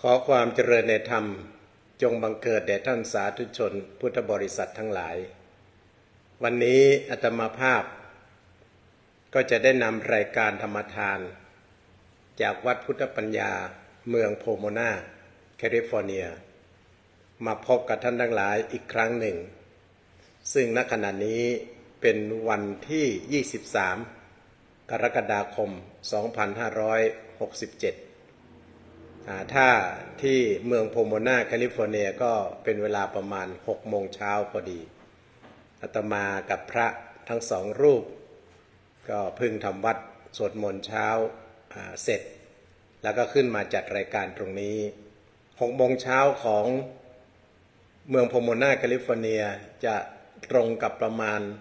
ขอความเจริญในธรรมจงบังเกิดแด่ท่านสาธุชนพุทธบริษัททั้งหลายวันนี้อาตมาภาพก็จะได้นำรายการธรรมทานจากวัดพุทธปัญญาเมืองโพโมนาแคลิฟอร์เนียมาพบกับท่านทั้งหลายอีกครั้งหนึ่งซึ่งณขณะนี้เป็นวันที่ 23 กรกฎาคม 2567ถ้าที่เมืองโพโมนาแคลิฟอร์เนียก็เป็นเวลาประมาณ 6 โมงเช้าพอดีอาตมากับพระทั้งสองรูปก็เพิ่งทำวัดสวดมนต์เช้าเสร็จแล้วก็ขึ้นมาจัดรายการตรงนี้ 6 โมงเช้าของเมืองโพโมนาแคลิฟอร์เนียจะตรงกับประมาณ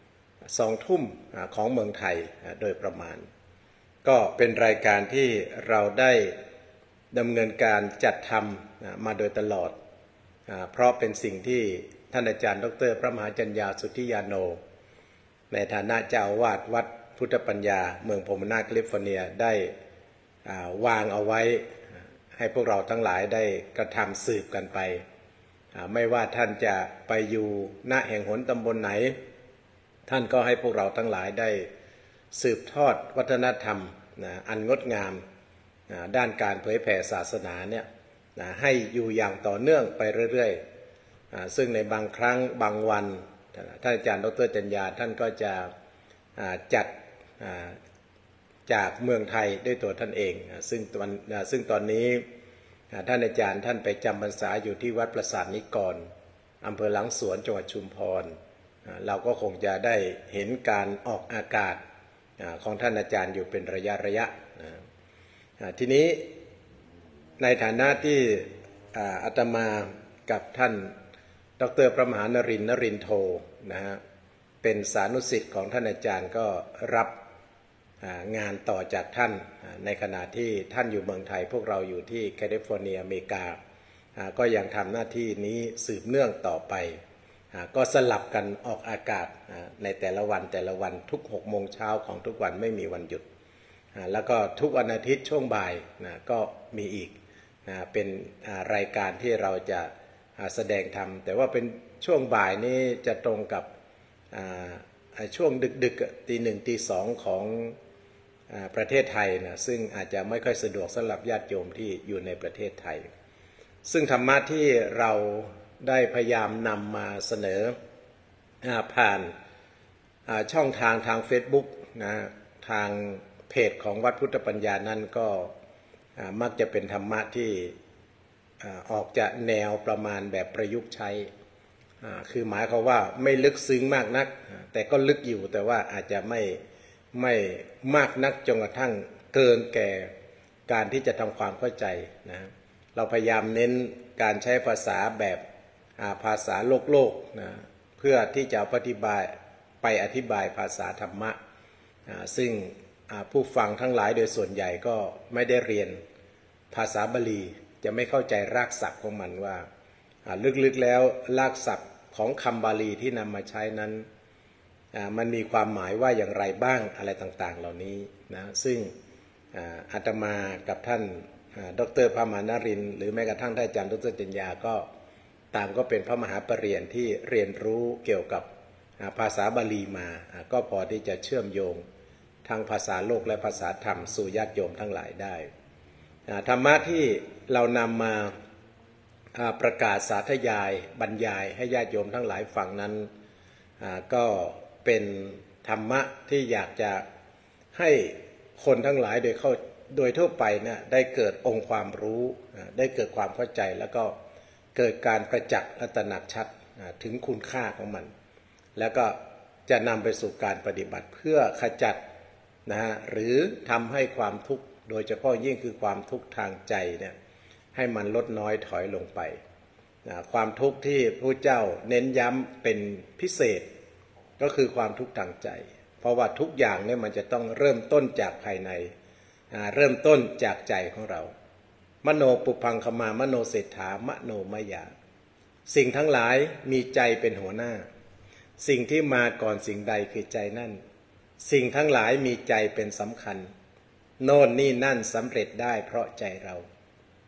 2 ทุ่มของเมืองไทยโดยประมาณก็เป็นรายการที่เราได้ดำเนินการจัดทำมาโดยตลอดเพราะเป็นสิ่งที่ท่านอาจารย์ดร.พระมหาจัญญาสุทธิยาโนในฐานะเจ้าอาวาสวัดพุทธปัญญาเมืองโพโมนาแคลิฟอร์เนียได้วางเอาไว้ให้พวกเราทั้งหลายได้กระทำสืบกันไปไม่ว่าท่านจะไปอยู่ณแห่งหนตำบลไหนท่านก็ให้พวกเราทั้งหลายได้สืบทอดวัฒนธรรมอันงดงามด้านการเผยแผ่ศาสนาเนี่ยให้อยู่อย่างต่อเนื่องไปเรื่อยๆซึ่งในบางครั้งบางวันท่านอาจารย์ดร.จัญญาท่านก็จะจัดจากเมืองไทยด้วยตัวท่านเองซึ่งตอนนี้ท่านอาจารย์ท่านไปจำพรรษาอยู่ที่วัดประสาทนิกรอำเภอหลังสวนจังหวัดชุมพรเราก็คงจะได้เห็นการออกอากาศของท่านอาจารย์อยู่เป็นระยะทีนี้ในฐานะที่อาตมากับท่านดร.พระมหานรินทร์นรินทร์โทนะฮะเป็นสานุศิษย์ของท่านอาจารย์ก็รับงานต่อจากท่านในขณะที่ท่านอยู่เมืองไทยพวกเราอยู่ที่แคลิฟอร์เนียอเมริกาก็ยังทำหน้าที่นี้สืบเนื่องต่อไปก็สลับกันออกอากาศในแต่ละวันทุก 6 โมงเช้าของทุกวันไม่มีวันหยุดแล้วก็ทุกวันอาทิตย์ช่วงบ่ายก็มีอีกเป็นรายการที่เราจะแสดงธรรมแต่ว่าเป็นช่วงบ่ายนี้จะตรงกับช่วงดึกๆตีหนึ่งตีสองของประเทศไทยนะซึ่งอาจจะไม่ค่อยสะดวกสำหรับญาติโยมที่อยู่ในประเทศไทยซึ่งธรรมะที่เราได้พยายามนำมาเสนอผ่านช่องทาง Facebook นะทางเพจของวัดพุทธปัญญานั้นก็มักจะเป็นธรรมะที่ออกจะแนวประมาณแบบประยุกต์ใช้คือหมายความว่าไม่ลึกซึ้งมากนักแต่ก็ลึกอยู่แต่ว่าอาจจะไม่มากนักจนกระทั่งเกินแก่การที่จะทำความเข้าใจนะเราพยายามเน้นการใช้ภาษาแบบภาษาโลกนะเพื่อที่จะอธิบายภาษาธรรมะซึ่งผู้ฟังทั้งหลายโดยส่วนใหญ่ก็ไม่ได้เรียนภาษาบาลีจะไม่เข้าใจรากศัพท์ของมันว่าลึกๆแล้วรากศัพท์ของคำบาลีที่นำมาใช้นั้นมันมีความหมายว่าอย่างไรบ้างอะไรต่างๆเหล่านี้นะซึ่งอาตมากับท่านดร.พระมหานรินทร์หรือแม้กระทั่งท่านอาจารย์ดร.จัญญาก็ตามก็เป็นพระมหาปรริญญาที่เรียนรู้เกี่ยวกับภาษาบาลีมาก็พอที่จะเชื่อมโยงทางภาษาโลกและภาษาธรรมสู่ญาติโยมทั้งหลายได้ธรรมะที่เรานำมาประกาศสาธยายบรรยายให้ญาติโยมทั้งหลายฟังนั้นก็เป็นธรรมะที่อยากจะให้คนทั้งหลายโดยทั่วไปเนี่ยได้เกิดองค์ความรู้ได้เกิดความเข้าใจแล้วก็เกิดการประจักษ์และตระหนักชัดถึงคุณค่าของมันแล้วก็จะนำไปสู่การปฏิบัติเพื่อขจัดหรือทำให้ความทุกข์โดยเฉพาะยิ่งคือความทุกข์ทางใจเนี่ยให้มันลดน้อยถอยลงไปความทุกข์ที่พระเจ้าเน้นย้ำเป็นพิเศษก็คือความทุกข์ทางใจเพราะว่าทุกอย่างเนี่ยมันจะต้องเริ่มต้นจากภายในเริ่มต้นจากใจของเรามโนปุพังคมามโนเศรษฐามโนมยาสิ่งทั้งหลายมีใจเป็นหัวหน้าสิ่งที่มาก่อนสิ่งใดคือใจนั่นสิ่งทั้งหลายมีใจเป็นสำคัญโน่นนี่นั่นสำเร็จได้เพราะใจเรา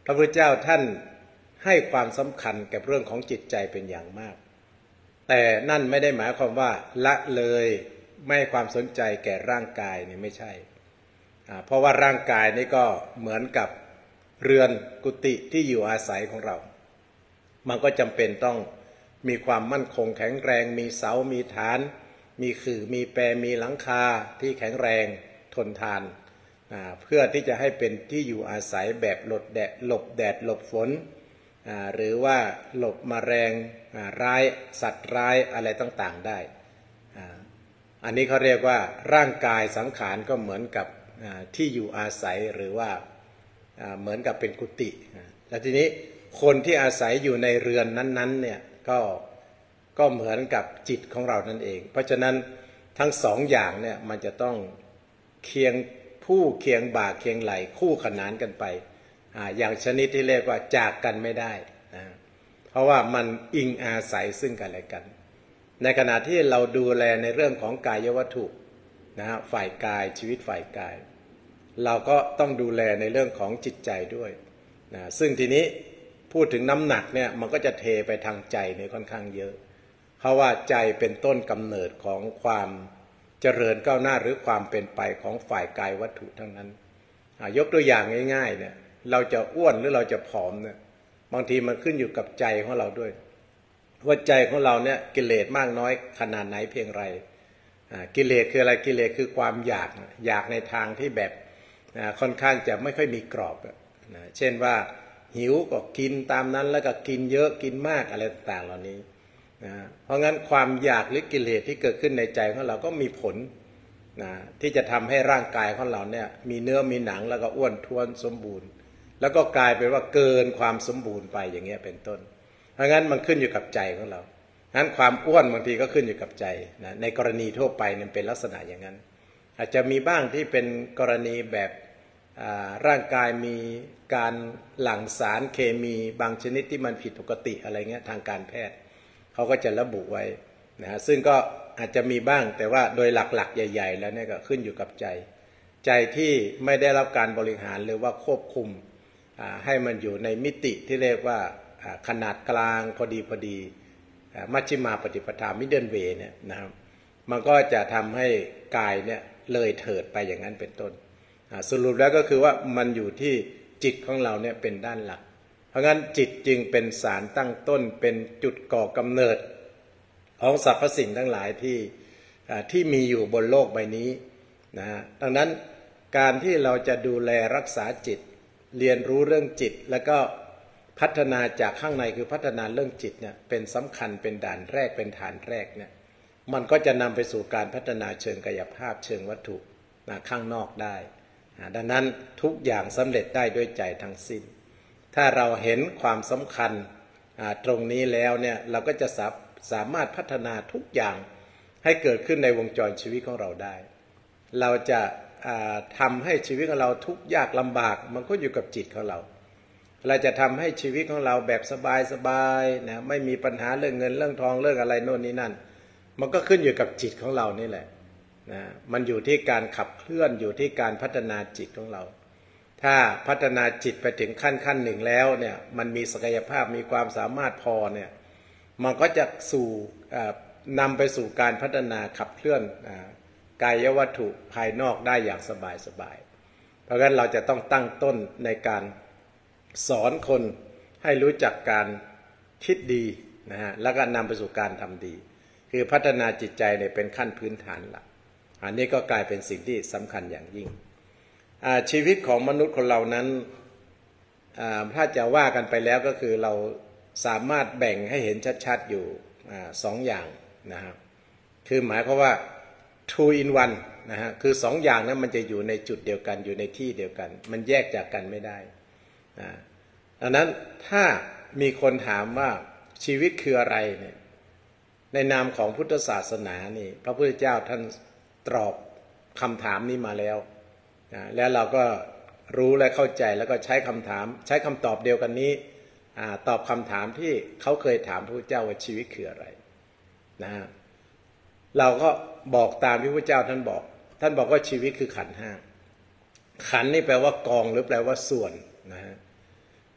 พระพุทธเจ้าท่านให้ความสำคัญกับเรื่องของจิตใจเป็นอย่างมากแต่นั่นไม่ได้หมายความว่าละเลยไม่ให้ความสนใจแก่ร่างกายนี่ไม่ใช่เพราะว่าร่างกายนี่ก็เหมือนกับเรือนกุฏิที่อยู่อาศัยของเรามันก็จำเป็นต้องมีความมั่นคงแข็งแรงมีเสามีฐานมีขื่อมีแปรมีหลังคาที่แข็งแรงทนทานเพื่อที่จะให้เป็นที่อยู่อาศัยแบบหลบแดดหลบฝนหรือว่าหลบแมลงร้ายสัตว์ร้ายอะไรต่างๆได้อันนี้เขาเรียกว่าร่างกายสังขารก็เหมือนกับที่อยู่อาศัยหรือว่าเหมือนกับเป็นกุฏิแล้วทีนี้คนที่อาศัยอยู่ในเรือนนั้นๆเนี่ยก็เหมือนกับจิตของเรานั่นเองเพราะฉะนั้นทั้งสองอย่างเนี่ยมันจะต้องเคียงบ่าเคียงไหลคู่ขนานกันไปอย่างชนิดที่เรียกว่าจากกันไม่ได้นะเพราะว่ามันอิงอาศัยซึ่งกันและกันในขณะที่เราดูแลในเรื่องของกายวัตถุนะฮะฝ่ายกายชีวิตฝ่ายกายเราก็ต้องดูแลในเรื่องของจิตใจด้วยนะซึ่งทีนี้พูดถึงน้ำหนักเนี่ยมันก็จะเทไปทางใจเนี่ยค่อนข้างเยอะเพราะว่าใจเป็นต้นกำเนิดของความเจริญก้าวหน้าหรือความเป็นไปของฝ่ายกายวัตถุทั้งนั้นยกตัวอย่างง่ายๆเนี่ยเราจะอ้วนหรือเราจะผอมเนี่ยบางทีมันขึ้นอยู่กับใจของเราด้วยว่าใจของเราเนี่ยกิเลสมากน้อยขนาดไหนเพียงไรกิเลสคืออะไรกิเลสคือความอยากในทางที่แบบค่อนข้างจะไม่ค่อยมีกรอบเช่นว่าหิวก็กินตามนั้นแล้วก็กินเยอะกินมากอะไรต่างๆเหล่านี้เพราะงั้นความอยากหรือกิเลสที่เกิดขึ้นในใจของเราก็มีผลที่จะทำให้ร่างกายของเราเนี่ยมีเนื้อมีหนังแล้วก็อ้วนท้วนสมบูรณ์แล้วก็กลายเป็นว่าเกินความสมบูรณ์ไปอย่างเงี้ยเป็นต้นเพราะงั้นมันขึ้นอยู่กับใจของเรางั้นความอ้วนบางทีก็ขึ้นอยู่กับใจในกรณีทั่วไปเนี่ยเป็นลักษณะอย่างนั้นอาจจะมีบ้างที่เป็นกรณีแบบร่างกายมีการหลั่งสารเคมีบางชนิดที่มันผิดปกติอะไรเงี้ยทางการแพทย์เขาก็จะระบุไว้ซึ่งก็อาจจะมีบ้างแต่ว่าโดยหลักๆใหญ่ๆแล้วเนี่ยก็ขึ้นอยู่กับใจที่ไม่ได้รับการบริหารหรือว่าควบคุมให้มันอยู่ในมิติที่เรียกว่าขนาดกลางพอดีมัชฌิมาปฏิปทามิดเดิลเวย์เนี่ยนะครับมันก็จะทำให้กายเนี่ยเลยเถิดไปอย่างนั้นเป็นต้นสรุปแล้วก็คือว่ามันอยู่ที่จิตของเราเนี่ยเป็นด้านหลักเพราะงั้นจิตจึงเป็นสารตั้งต้นเป็นจุดก่อกำเนิดของสรรพสิ่งทั้งหลายที่มีอยู่บนโลกใบนี้นะดังนั้นการที่เราจะดูแลรักษาจิตเรียนรู้เรื่องจิตแล้วก็พัฒนาจากข้างในคือพัฒนาเรื่องจิตเนี่ยเป็นสำคัญเป็นด่านแรกเป็นฐานแรกเนี่ยมันก็จะนำไปสู่การพัฒนาเชิงกายภาพเชิงวัตถุข้างนอกได้ดังนั้นทุกอย่างสำเร็จได้ด้วยใจทั้งสิ้นถ้าเราเห็นความสำคัญตรงนี้แล้วเนี่ยเราก็จะสามารถพัฒนาทุกอย่างให้เกิดขึ้นในวงจรชีวิตของเราได้เราจะทำให้ชีวิตของเราทุกข์ยากลำบากมันก็อยู่กับจิตของเราจะทำให้ชีวิตของเราแบบสบายๆนะไม่มีปัญหาเรื่องเงินเรื่องทองเรื่องอะไรโน่นนี่นั่นมันก็ขึ้นอยู่กับจิตของเรานี่แหละนะมันอยู่ที่การขับเคลื่อนอยู่ที่การพัฒนาจิตของเราถ้าพัฒนาจิตไปถึงขั้นหนึ่งแล้วเนี่ยมันมีศักยภาพมีความสามารถพอเนี่ยมันก็จะนำไปสู่การพัฒนาขับเคลื่อนกายวัตถุภายนอกได้อย่างสบายเพราะฉะนั้นเราจะต้องตั้งต้นในการสอนคนให้รู้จักการคิดดีนะฮะแล้วก็นำไปสู่การทำดีคือพัฒนาจิตใจเนี่ยเป็นขั้นพื้นฐานหลักอันนี้ก็กลายเป็นสิ่งที่สำคัญอย่างยิ่งชีวิตของมนุษย์คนเรานั้นถ้าจะว่ากันไปแล้วก็คือเราสามารถแบ่งให้เห็นชัดๆอยู่สองอย่างนะครับคือหมายความว่า two in one นะฮะคือสองอย่างนั้นมันจะอยู่ในจุดเดียวกันอยู่ในที่เดียวกันมันแยกจากกันไม่ได้ดังนั้นถ้ามีคนถามว่าชีวิตคืออะไรเนี่ยในนามของพุทธศาสนานี่พระพุทธเจ้าท่านตอบคำถามนี้มาแล้วแล้วเราก็รู้และเข้าใจแล้วก็ใช้คำตอบเดียวกันนี้ตอบคำถามที่เขาเคยถามพระพุทธเจ้าว่าชีวิตคืออะไรนะเราก็บอกตามที่พระพุทธเจ้าท่านบอกว่าชีวิตคือขันธ์ห้าขันธ์นี่แปลว่ากองหรือแปลว่าส่วนนะฮะ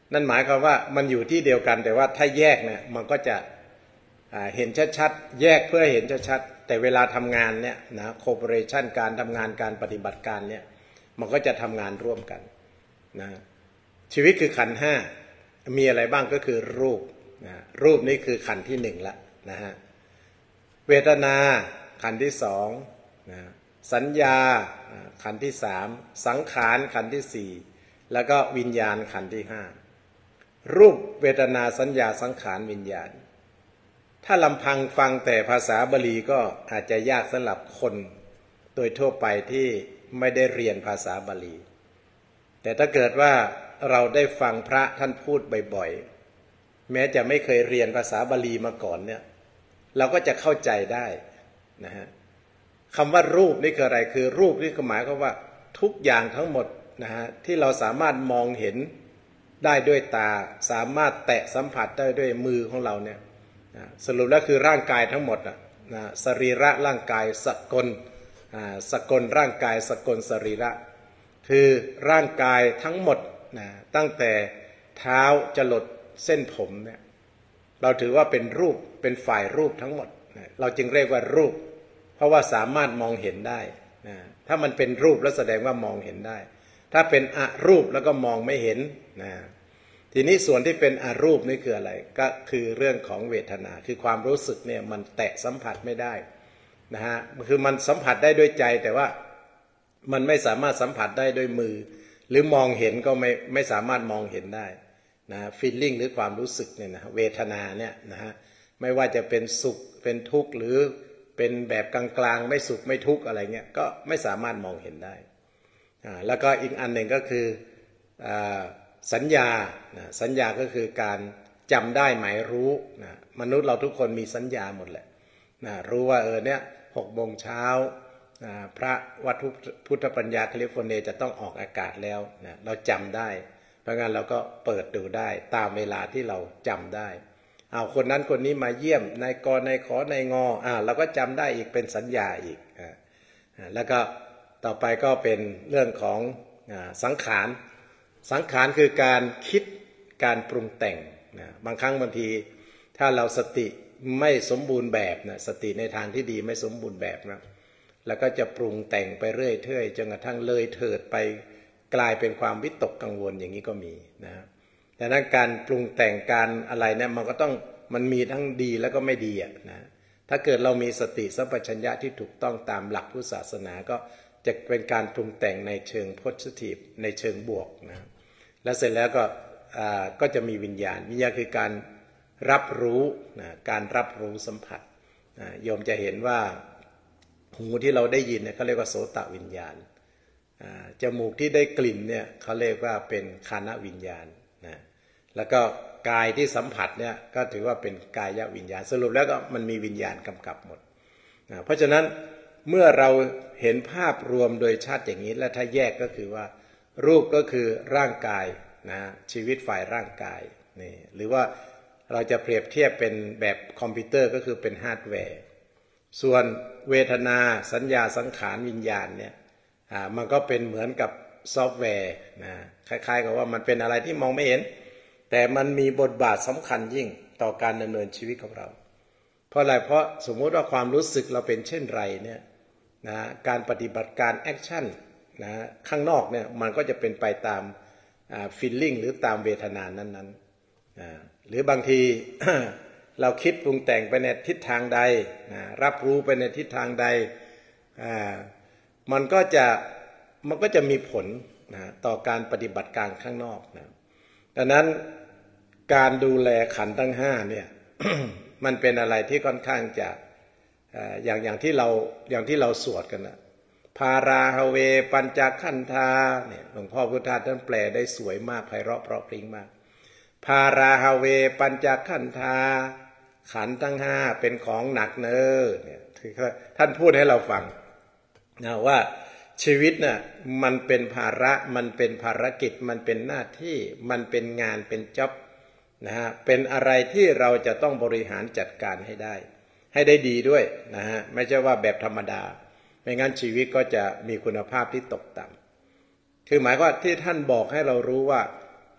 นั่นหมายความว่ามันอยู่ที่เดียวกันแต่ว่าถ้าแยกเนี่ยมันก็จะเห็นชัดๆแยกเพื่อเห็นชัดๆแต่เวลาทำงานเนี่ยนะโคเปอเรชันการทำงานการปฏิบัติการเนี่ยมันก็จะทำงานร่วมกันนะชีวิตคือขันธ์ห้ามีอะไรบ้างก็คือรูปนะรูปนี่คือขันธ์ที่หนึ่งละนะฮะเวทนาขันธ์ที่สองนะสัญญาขันธ์ที่สามสังขารขันธ์ที่สี่แล้วก็วิญญาณขันธ์ที่ห้ารูปเวทนาสัญญาสังขารวิญญาณถ้าลำพังฟังแต่ภาษาบาลีก็อาจจะยากสำหรับคนโดยทั่วไปที่ไม่ได้เรียนภาษาบาลีแต่ถ้าเกิดว่าเราได้ฟังพระท่านพูดบ่อยๆแม้จะไม่เคยเรียนภาษาบาลีมาก่อนเนี่ยเราก็จะเข้าใจได้นะฮะคำว่ารูปนี่คืออะไรคือรูปนี่ก็หมายความว่าทุกอย่างทั้งหมดนะฮะที่เราสามารถมองเห็นได้ด้วยตาสามารถแตะสัมผัสได้ด้วยมือของเราเนี่ยสรุปแล้วคือร่างกายทั้งหมดนะสรีระร่างกายสกลสกลร่างกายสกลสรีระคือร่างกายทั้งหมดนะตั้งแต่เท้าจรดเส้นผมเนี่ยเราถือว่าเป็นรูปเป็นฝ่ายรูปทั้งหมดนะเราจึงเรียกว่ารูปเพราะว่าสามารถมองเห็นได้นะถ้ามันเป็นรูปแล้วแสดงว่ามองเห็นได้ถ้าเป็นอรูปแล้วก็มองไม่เห็นนะทีนี้ส่วนที่เป็นอรูปนี่คืออะไรก็คือเรื่องของเวทนาคือความรู้สึกเนี่ยมันแตะสัมผัสไม่ได้นะฮะคือมันสัมผัสได้ด้วยใจแต่ว่ามันไม่สามารถสัมผัสได้ด้วยมือหรือมองเห็นก็ไม่สามารถมองเห็นได้นะฟีลลิ่งหรือความรู้สึกเนี่ยนะเวทนาเนี่ยนะฮะไม่ว่าจะเป็นสุขเป็นทุกข์หรือเป็นแบบกลางๆไม่สุขไม่ทุกข์อะไรเงี้ยก็ไม่สามารถมองเห็นได้แล้วก็อีกอันหนึ่งก็คือสัญญาสัญญาก็คือการจำได้หมายรู้นะมนุษย์เราทุกคนมีสัญญาหมดแหละนะรู้ว่าเนี่ย6 โมงเช้าพระวัดพุทธปัญญาแคลิฟอร์เนียจะต้องออกอากาศแล้วนะเราจำได้เพราะงั้นเราก็เปิดดูได้ตามเวลาที่เราจำได้เอาคนนั้นคนนี้มาเยี่ยมนายกนายขอนายงเราก็จำได้อีกเป็นสัญญาอีกแล้วก็ต่อไปก็เป็นเรื่องของสังขารสังขารคือการคิดการปรุงแต่งนะบางครั้งบางทีถ้าเราสติไม่สมบูรณ์แบบนะสติในทางที่ดีไม่สมบูรณ์แบบนะแล้วก็จะปรุงแต่งไปเรื่อยเทื่อยจนกระทั่งเลยเถิดไปกลายเป็นความวิตกกังวลอย่างนี้ก็มีนะดังนั้นการปรุงแต่งการอะไรเนี่ยมันก็ต้องมันมีทั้งดีแล้วก็ไม่ดีนะถ้าเกิดเรามีสติสัมปชัญญะที่ถูกต้องตามหลักพุทธศาสนาก็จะเป็นการปรุงแต่งในเชิงโพสิทีฟในเชิงบวกนะแล้วเสร็จแล้วก็จะมีวิญญาณคือการรับรู้นะการรับรู้สัมผัสโยมจะเห็นว่าหูที่เราได้ยินเนี่ยเขาเรียกว่าโสตวิญญาณจมูกที่ได้กลิ่นเนี่ยเขาเรียกว่าเป็นฆานวิญญาณนะแล้วก็กายที่สัมผัสเนี่ยก็ถือว่าเป็นกายวิญญาณสรุปแล้วก็มันมีวิญญาณกำกับหมดนะเพราะฉะนั้นเมื่อเราเห็นภาพรวมโดยชัดอย่างนี้และถ้าแยกก็คือว่ารูปก็คือร่างกายนะชีวิตฝ่ายร่างกายนี่หรือว่าเราจะเปรียบเทียบเป็นแบบคอมพิวเตอร์ก็คือเป็นฮาร์ดแวร์ส่วนเวทนาสัญญาสังขารวิญญาณเนี่ยมันก็เป็นเหมือนกับซอฟต์แวร์นะคล้ายๆกับว่ามันเป็นอะไรที่มองไม่เห็นแต่มันมีบทบาทสำคัญยิ่งต่อการดำเนินชีวิตของเราเพราะอะไรเพราะสมมุติว่าความรู้สึกเราเป็นเช่นไรเนี่ยนะการปฏิบัติการแอคชั่นนะข้างนอกเนี่ยมันก็จะเป็นไปตามฟีลลิ่งหรือตามเวทนานั้นๆหรือบางที เราคิดปรุงแต่งไปในทิศทางใดรับรู้ไปในทิศทางใดมันก็จะมีผลต่อการปฏิบัติการข้างนอกนะดังนั้นการดูแลขันธ์ทั้ง5เนี่ย มันเป็นอะไรที่ค่อนข้างจะอย่างที่เราสวดกันนะพาราฮเวปัญจขันธาเนี่ยหลวงพ่อพุทธทาสท่านแปลได้สวยมากไพเราะเพราะพริ้งมากพาราฮเวปัญจขันธาขันธ์ทั้ง5เป็นของหนักเนอเนี่ยท่านพูดให้เราฟังนะว่าชีวิตน่ะมันเป็นภาระมันเป็นภารกิจมันเป็นหน้าที่มันเป็นงานเป็นจ็อบนะฮะเป็นอะไรที่เราจะต้องบริหารจัดการให้ได้ดีด้วยนะฮะไม่ใช่ว่าแบบธรรมดาไม่งั้นชีวิตก็จะมีคุณภาพที่ตกต่ำคือหมายว่าที่ท่านบอกให้เรารู้ว่า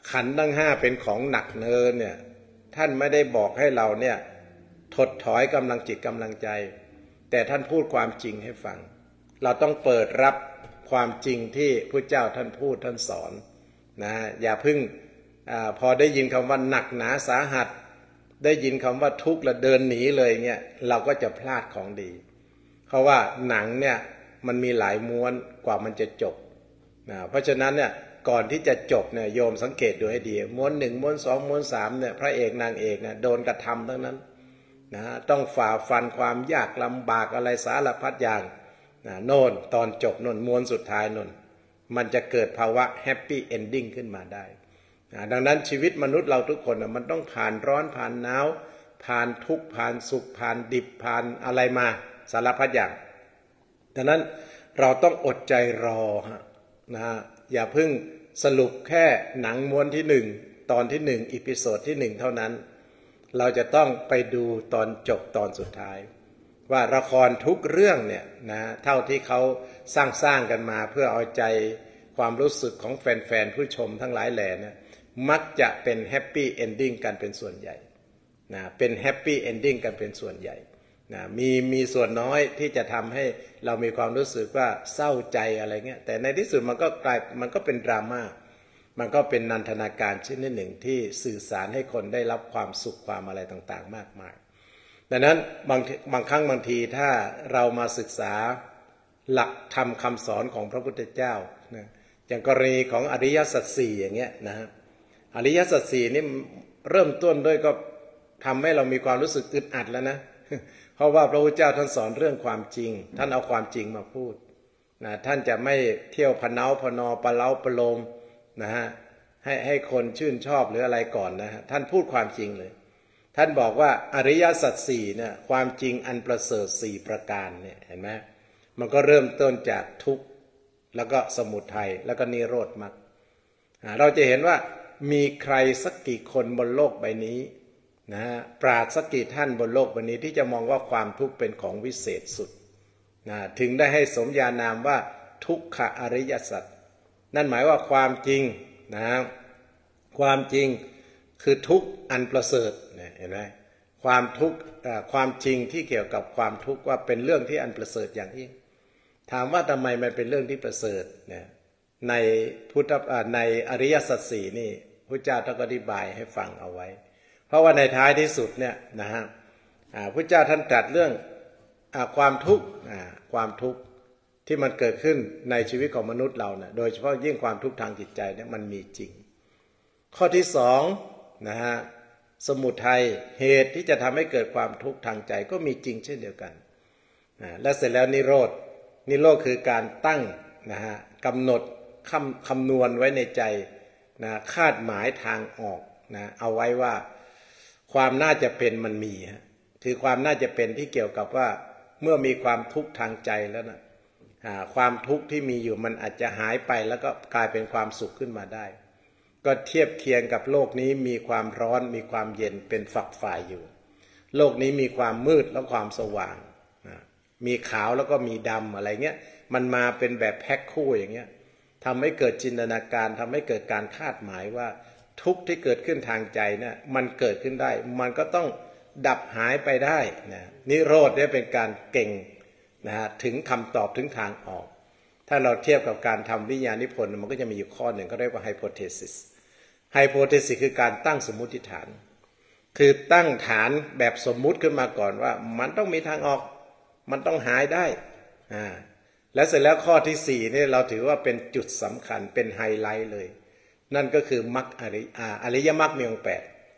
ขันธ์ทั้งห้าเป็นของหนักเนินเนี่ยท่านไม่ได้บอกให้เราเนี่ยถดถอยกำลังจิตกำลังใจแต่ท่านพูดความจริงให้ฟังเราต้องเปิดรับความจริงที่พระเจ้าท่านพูดท่านสอนนะอย่าเพิ่งพอได้ยินคำว่าหนักหนาสาหัสได้ยินคำว่าทุกข์แล้วเดินหนีเลยเนี่ยเราก็จะพลาดของดีเพราะว่าหนังเนี่ยมันมีหลายม้วนกว่ามันจะจบนะเพราะฉะนั้นเนี่ยก่อนที่จะจบเนี่ยโยมสังเกตดูให้ดีม้วนหนึ่งม้วนสองม้วนสามเนี่ยพระเอกนางเอกเนี่ยโดนกระทำทั้งนั้นนะต้องฝ่าฟันความยากลำบากอะไรสารพัดอย่างนะโน่นตอนจบโน่นม้วนสุดท้ายโน่นมันจะเกิดภาวะแฮปปี้เอนดิ้งขึ้นมาได้นะดังนั้นชีวิตมนุษย์เราทุกคนนะมันต้องผ่านร้อนผ่านหนาวผ่านทุกข์ผ่านสุขผ่านดิบผ่านอะไรมาสารพัดอย่างดังนั้นเราต้องอดใจรอนะอย่าเพิ่งสรุปแค่หนังม้วนที่หนึ่งตอนที่หนึ่งอีพิโซดที่หนึ่งเท่านั้นเราจะต้องไปดูตอนจบตอนสุดท้ายว่าละครทุกเรื่องเนี่ยนะเท่าที่เขาสร้างกันมาเพื่อเอาใจความรู้สึกของแฟนๆผู้ชมทั้งหลายแหล่เนี่ยมักจะเป็นแฮปปี้เอนดิ้งกันเป็นส่วนใหญ่นะเป็นแฮปปี้เอนดิ้งกันเป็นส่วนใหญ่นะมีส่วนน้อยที่จะทำให้เรามีความรู้สึกว่าเศร้าใจอะไรเงี้ยแต่ในที่สุดมันก็เป็นดราม่ามันก็เป็นนันทนาการชนิดหนึ่งที่สื่อสารให้คนได้รับความสุขความอะไรต่างๆมากมายดังนั้นบางครั้งบางทีถ้าเรามาศึกษาหลักธรรมคำสอนของพระพุทธเจ้านะอย่างกรณีของอริยสัจสี่อย่างเงี้ยนะอริยสัจสี่นี่เริ่มต้นด้วยก็ทำให้เรามีความรู้สึกอึดอัดแล้วนะเพราะว่าพระพุทธเจ้าท่านสอนเรื่องความจริงท่านเอาความจริงมาพูดนะท่านจะไม่เที่ยวพเนาพนอปะเล้าประโลมนะฮะให้คนชื่นชอบหรืออะไรก่อนนะฮะท่านพูดความจริงเลยท่านบอกว่าอริยสัจสี่เนี่ยความจริงอันประเสริฐสี่ประการเนี่ยเห็นไหมมันก็เริ่มต้นจากทุกข์แล้วก็สมุทัยแล้วก็นิโรธมรรคเราจะเห็นว่ามีใครสักกี่คนบนโลกใบนี้นะปราชญ์สักกี่ท่านบนโลกใบนี้ที่จะมองว่าความทุกข์เป็นของวิเศษสุดนะถึงได้ให้สมญานามว่าทุกขอริยสัจนั่นหมายว่าความจริงนะความจริงคือทุกข์อันประเสริฐเห็นไหมความทุกข์ความจริงที่เกี่ยวกับความทุกข์ว่าเป็นเรื่องที่อันประเสริฐอย่างยิ่งถามว่าทำไมมันเป็นเรื่องที่ประเสริฐเนี่ยในในอริยสัจสี่นี่พระเจ้าท่านอธิบายให้ฟังเอาไว้เพราะว่าในท้ายที่สุดเนี่ยนะฮะพระเจ้าท่านตรัสเรื่องความทุกข์ความทุกข์ที่มันเกิดขึ้นในชีวิตของมนุษย์เราเนี่ยโดยเฉพาะยิ่งความทุกข์ทางจิตใจเนี่ยมันมีจริงข้อที่สองนะฮะสมุทัยเหตุที่จะทำให้เกิดความทุกข์ทางใจก็มีจริงเช่นเดียวกันและเสร็จแล้วนิโรธคือการตั้งนะฮะกำหนดคำนวณไว้ในใจนะคาดหมายทางออกนะเอาไว้ว่าความน่าจะเป็นมันมีคือความน่าจะเป็นที่เกี่ยวกับว่าเมื่อมีความทุกข์ทางใจแล้วนะความทุกข์ที่มีอยู่มันอาจจะหายไปแล้วก็กลายเป็นความสุขขึ้นมาได้ก็เทียบเคียงกับโลกนี้มีความร้อนมีความเย็นเป็นฝักฝ่ายอยู่โลกนี้มีความมืดและความสว่างมีขาวแล้วก็มีดำอะไรเงี้ยมันมาเป็นแบบแพ็คคู่อย่างเงี้ยทำให้เกิดจินตนาการทำให้เกิดการคาดหมายว่าทุกข์ที่เกิดขึ้นทางใจเนี่ยมันเกิดขึ้นได้มันก็ต้องดับหายไปได้นะนิโรธเนี่ยเป็นการเก่งนะฮะถึงคำตอบถึงทางออกถ้าเราเทียบกับการทำวิญญาณนิพนธ์มันก็จะมีอยู่ข้อหนึ่งก็เรียกว่าไฮโพเทซิสคือการตั้งสมมุติฐานคือตั้งฐานแบบสมมุติขึ้นมาก่อนว่ามันต้องมีทางออกมันต้องหายได้แล้วเสร็จแล้วข้อที่สี่นี่เราถือว่าเป็นจุดสำคัญเป็นไฮไลท์เลยนั่นก็คือมรรคอริยมรรคมีองค์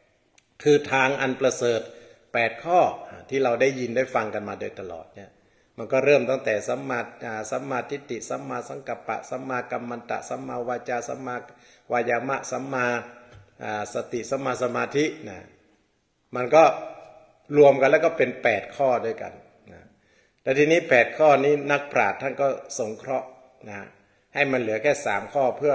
8คือทางอันประเสริฐ8ข้อที่เราได้ยินได้ฟังกันมาโดยตลอดเนี่ยมันก็เริ่มตั้งแต่สัมมาทิฏฐิสัมมาสังกัปปะสัมมากัมมันตะสัมมาวาจาสัมมาวายามะสัมมาสติสัมมาสมาธินะมันก็รวมกันแล้วก็เป็น8ข้อด้วยกันนะแต่ทีนี้8ข้อนี้นักปราชญ์ท่านก็สงเคราะห์นะให้มันเหลือแค่3ข้อเพื่อ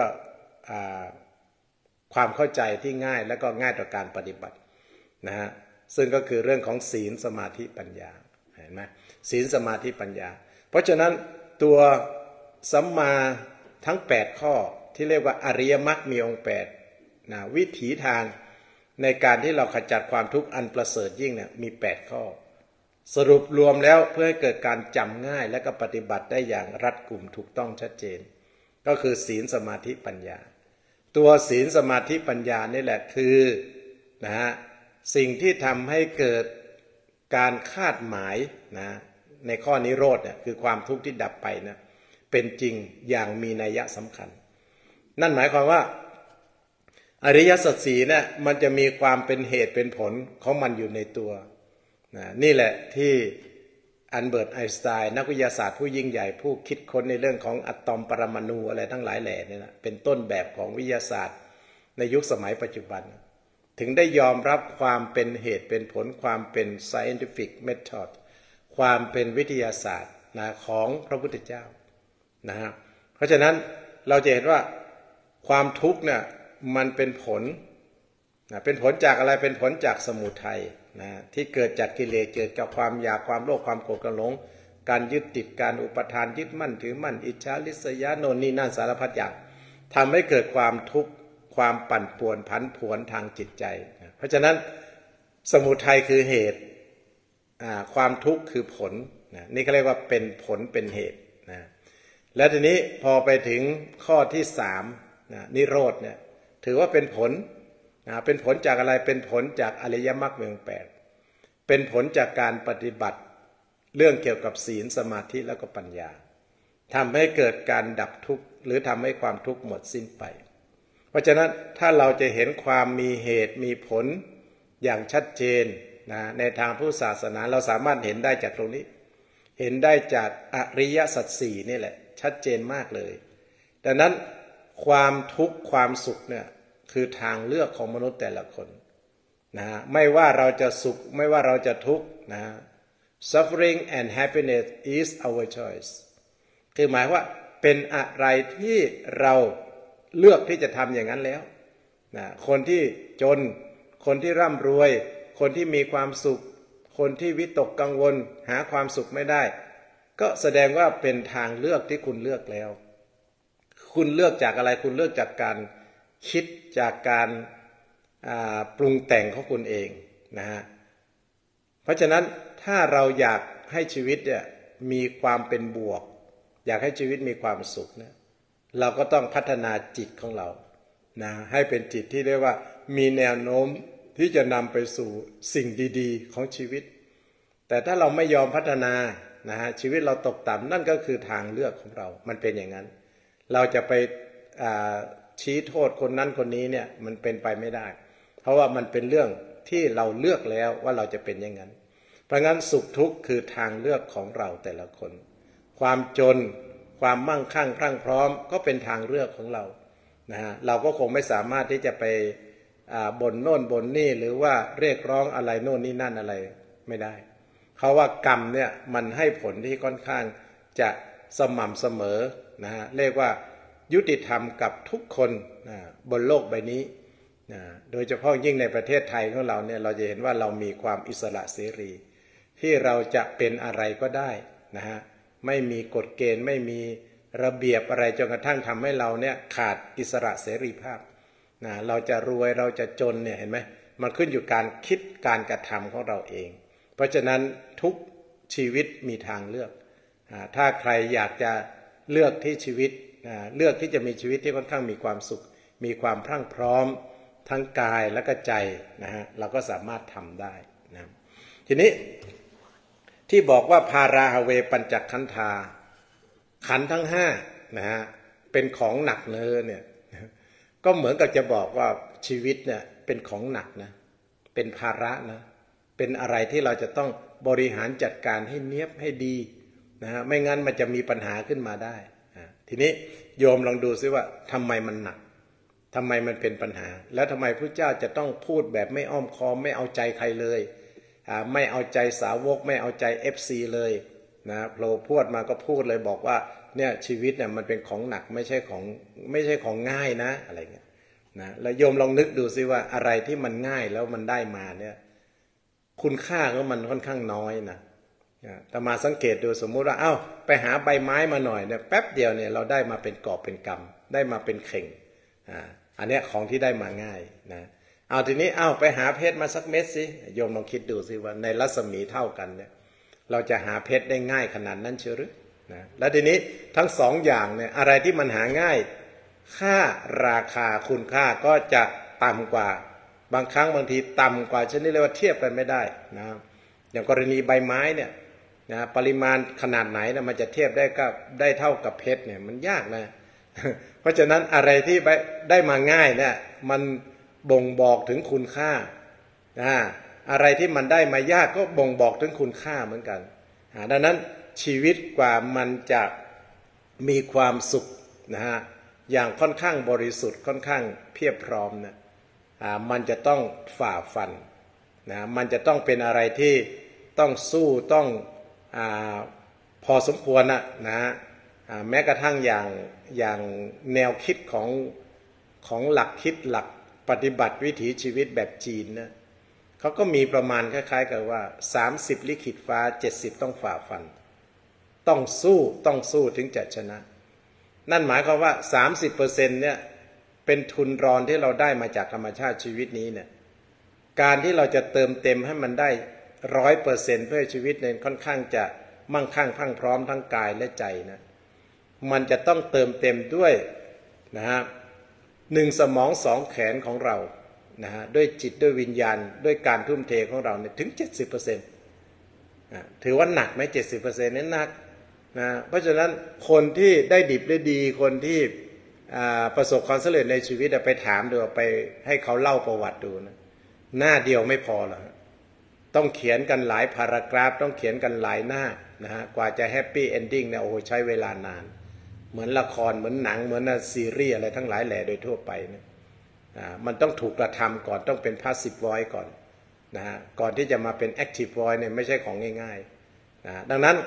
ความเข้าใจที่ง่ายแล้วก็ง่ายต่อการปฏิบัตินะฮะซึ่งก็คือเรื่องของศีลสมาธิปัญญาเห็นไหมศีลสมาธิปัญญาเพราะฉะนั้นตัวสัมมาทั้ง8ข้อที่เรียกว่าอริยมรรคมีองค์8 นะวิถีทางในการที่เราขจัดความทุกข์อันประเสริฐยิ่งเนี่ยมี8ข้อสรุปรวมแล้วเพื่อให้เกิดการจำง่ายและก็ปฏิบัติได้อย่างรัดกุมถูกต้องชัดเจนก็คือศีลสมาธิปัญญาตัวศีลสมาธิปัญญานี่แหละคือนะฮะสิ่งที่ทำให้เกิดการคาดหมายนะในข้อนิโรธเนี่ยคือความทุกข์ที่ดับไปนะเป็นจริงอย่างมีนัยยะสำคัญนั่นหมายความว่าอริยสัจสี่เนี่ยมันจะมีความเป็นเหตุเป็นผลของมันอยู่ในตัวนะนี่แหละที่อัลเบิร์ตไอน์สไตน์นักวิทยาศาสตร์ผู้ยิ่งใหญ่ผู้คิดค้นในเรื่องของอะตอมปรมาณูอะไรทั้งหลายแหล่เนี่ยนะเป็นต้นแบบของวิทยาศาสตร์ในยุคสมัยปัจจุบันถึงได้ยอมรับความเป็นเหตุเป็นผลความเป็น scientific method ความเป็นวิทยาศาสตร์นะของพระพุทธเจ้านะครับเพราะฉะนั้นเราจะเห็นว่าความทุกข์เนี่ยมันเป็นผลนะเป็นผลจากอะไรเป็นผลจากสมุทัยนะที่เกิดจากกิเลสเกิดจากความอยากความโลภความโกรธความหลงการยึดติดการอุปทานยึดมั่นถือมั่นอิจฉาริษยาโน่นนี่นั่นสารพัดอย่างทำให้เกิดความทุกข์ความปั่นป่วนผันผวนทางจิตใจนะเพราะฉะนั้นสมุทัยคือเหตุความทุกข์คือผลนะนี่เขาเรียกว่าเป็นผลเป็นเหตุนะและทีนี้พอไปถึงข้อที่3นะนิโรธเนี่ยถือว่าเป็นผลนะเป็นผลจากอะไรเป็นผลจากอริยมรรคมีองค์8เป็นผลจากการปฏิบัติเรื่องเกี่ยวกับศีลสมาธิแล้วก็ปัญญาทำให้เกิดการดับทุกข์หรือทำให้ความทุกข์หมดสิ้นไปเพราะฉะนั้นถ้าเราจะเห็นความมีเหตุมีผลอย่างชัดเจนนะในทางพุทธศาสนาเราสามารถเห็นได้จากตรงนี้เห็นได้จากอริยสัจสี่นี่แหละชัดเจนมากเลยดังนั้นความทุกข์ความสุขเนี่ยคือทางเลือกของมนุษย์แต่ละคนนะไม่ว่าเราจะสุขไม่ว่าเราจะทุกข์นะ suffering and happiness is our choice คือหมายว่าเป็นอะไรที่เราเลือกที่จะทำอย่างนั้นแล้วนะคนที่จนคนที่ร่ำรวยคนที่มีความสุขคนที่วิตกกังวลหาความสุขไม่ได้ก็แสดงว่าเป็นทางเลือกที่คุณเลือกแล้วคุณเลือกจากอะไรคุณเลือกจากการคิดจากการปรุงแต่งของคุณเองนะฮะเพราะฉะนั้นถ้าเราอยากให้ชีวิตเนี่ยมีความเป็นบวกอยากให้ชีวิตมีความสุขเนี่ยเราก็ต้องพัฒนาจิตของเรานะให้เป็นจิตที่เรียกว่ามีแนวโน้มที่จะนำไปสู่สิ่งดีๆของชีวิตแต่ถ้าเราไม่ยอมพัฒนานะฮะชีวิตเราตกต่ำนั่นก็คือทางเลือกของเรามันเป็นอย่างนั้นเราจะไปชี้โทษคนนั้นคนนี้เนี่ยมันเป็นไปไม่ได้เพราะว่ามันเป็นเรื่องที่เราเลือกแล้วว่าเราจะเป็นอย่างนั้นเพราะงั้นสุขทุกข์คือทางเลือกของเราแต่ละคนความจนความมั่งคั่งพรั่งพร้อมก็เป็นทางเลือกของเรานะฮะเราก็คงไม่สามารถที่จะไปบ่นโน่นบ่นนี่หรือว่าเรียกร้องอะไรโน่นนี่นั่นอะไรไม่ได้เพราะว่ากรรมเนี่ยมันให้ผลที่ค่อนข้างจะสม่ำเสมอนะฮะเรียกว่ายุติธรรมกับทุกคนบนโลกใบนี้โดยเฉพาะยิ่งในประเทศไทยของเราเนี่ยเราจะเห็นว่าเรามีความอิสระเสรีที่เราจะเป็นอะไรก็ได้นะฮะไม่มีกฎเกณฑ์ไม่มีระเบียบอะไรจนกระทั่งทำให้เราเนี่ยขาดอิสระเสรีภาพนะเราจะรวยเราจะจนเนี่ยเห็นไหมมันขึ้นอยู่การคิดการกระทำของเราเองเพราะฉะนั้นทุกชีวิตมีทางเลือกถ้าใครอยากจะเลือกที่ชีวิตเลือกที่จะมีชีวิตที่ค่อนข้างมีความสุขมีความพรั่งพร้อมทั้งกายและก็ใจนะฮะเราก็สามารถทำได้นะทีนี้ที่บอกว่าพาราหเวปัญจขันธาขันธ์ทั้ง5นะฮะเป็นของหนักเนื้อเนี่ยก็เหมือนกับจะบอกว่าชีวิตเนี่ยเป็นของหนักนะเป็นภาระนะเป็นอะไรที่เราจะต้องบริหารจัดการให้เนียบให้ดีนะฮะไม่งั้นมันจะมีปัญหาขึ้นมาได้ทีนี้โยมลองดูซิว่าทำไมมันหนักทำไมมันเป็นปัญหาแล้วทำไมพระเจ้าจะต้องพูดแบบไม่อ้อมค้อมไม่เอาใจใครเลยไม่เอาใจสาวกไม่เอาใจ FC เลยนะโผล่พูดมาก็พูดเลยบอกว่าเนี่ยชีวิตเนี่ยมันเป็นของหนักไม่ใช่ของง่ายนะอะไรเงี้ยนะแล้วโยมลองนึกดูซิว่าอะไรที่มันง่ายแล้วมันได้มาเนี่ยคุณค่าของมันค่อนข้างน้อยนะแต่มาสังเกตดูสมมุติว่าเอ้าไปหาใบไม้มาหน่อยเนี่ยแป๊บเดียวเนี่ยเราได้มาเป็นกอบเป็นกำได้มาเป็นเข่งอันเนี้ยของที่ได้มาง่ายนะเอาทีนี้เอาไปหาเพชรมาสักเม็ดสิโยมลองคิดดูสิว่าในรัศมีเท่ากันเนี่ยเราจะหาเพชรได้ง่ายขนาดนั้นเชียวหรือนะแล้วทีนี้ทั้งสองอย่างเนี่ยอะไรที่มันหาง่ายค่าราคาคุณค่าก็จะต่ำกว่าบางครั้งบางทีต่ำกว่าชนิดเรียกว่าเทียบกันไม่ได้นะอย่างกรณีใบไม้เนี่ยนะปริมาณขนาดไหนนะมันจะเทียบได้เท่ากับเพชรเนี่ยมันยากนะเพราะฉะนั้นอะไรที่ได้มาง่ายเนี่ยมันบ่งบอกถึงคุณค่าอะไรที่มันได้มายากก็บ่งบอกถึงคุณค่าเหมือนกันดังนั้นชีวิตกว่ามันจะมีความสุขนะฮะอย่างค่อนข้างบริสุทธิ์ค่อนข้างเพียบพร้อมนะมันจะต้องฝ่าฟันนะมันจะต้องเป็นอะไรที่ต้องสู้ต้องพอสมควรนะแม้กระทั่งอย่างแนวคิดของหลักคิดหลักปฏิบัติวิถีชีวิตแบบจีนนะเขาก็มีประมาณคล้ายๆกับว่า30ลิขิตฟ้า70ต้องฝ่าฟันต้องสู้ถึงจะชนะนั่นหมายความว่า30%เนี่ยเป็นทุนรอนที่เราได้มาจากธรรมชาติชีวิตนี้เนี่ยการที่เราจะเติมเต็มให้มันได้100%เพื่อชีวิตเนี่ยค่อนข้างจะมั่งคั่งพรั่งพร้อมทั้งกายและใจนะมันจะต้องเติมเต็มด้วยนะฮะ1 สมอง 2 แขนของเรานะฮะด้วยจิตด้วยวิญญาณด้วยการทุ่มเทของเราเนี่ยถึง 70%ถือว่าหนักไหม 70% เนี่ยหนักนะเพราะฉะนั้นคนที่ได้ดิบได้ดีคนที่ประสบความสำเร็จในชีวิตไปถามดูไปให้เขาเล่าประวัติดูนะหน้าเดียวไม่พอหรอกต้องเขียนกันหลายพารากราฟต้องเขียนกันหลายหน้านะฮะกว่าจะแฮปปี้เอนดิ้งเนี่ยโอ้ใช้เวลานานเหมือนละครเหมือนหนังเหมือนซีรีส์อะไรทั้งหลายแหล่โดยทั่วไปเนี่ยมันต้องถูกกระทำก่อนต้องเป็นพาสซีฟวอยซ์ก่อนนะฮะก่อนที่จะมาเป็นแอคทีฟวอยซ์เนี่ยไม่ใช่ของง่ายๆนะดังนั้น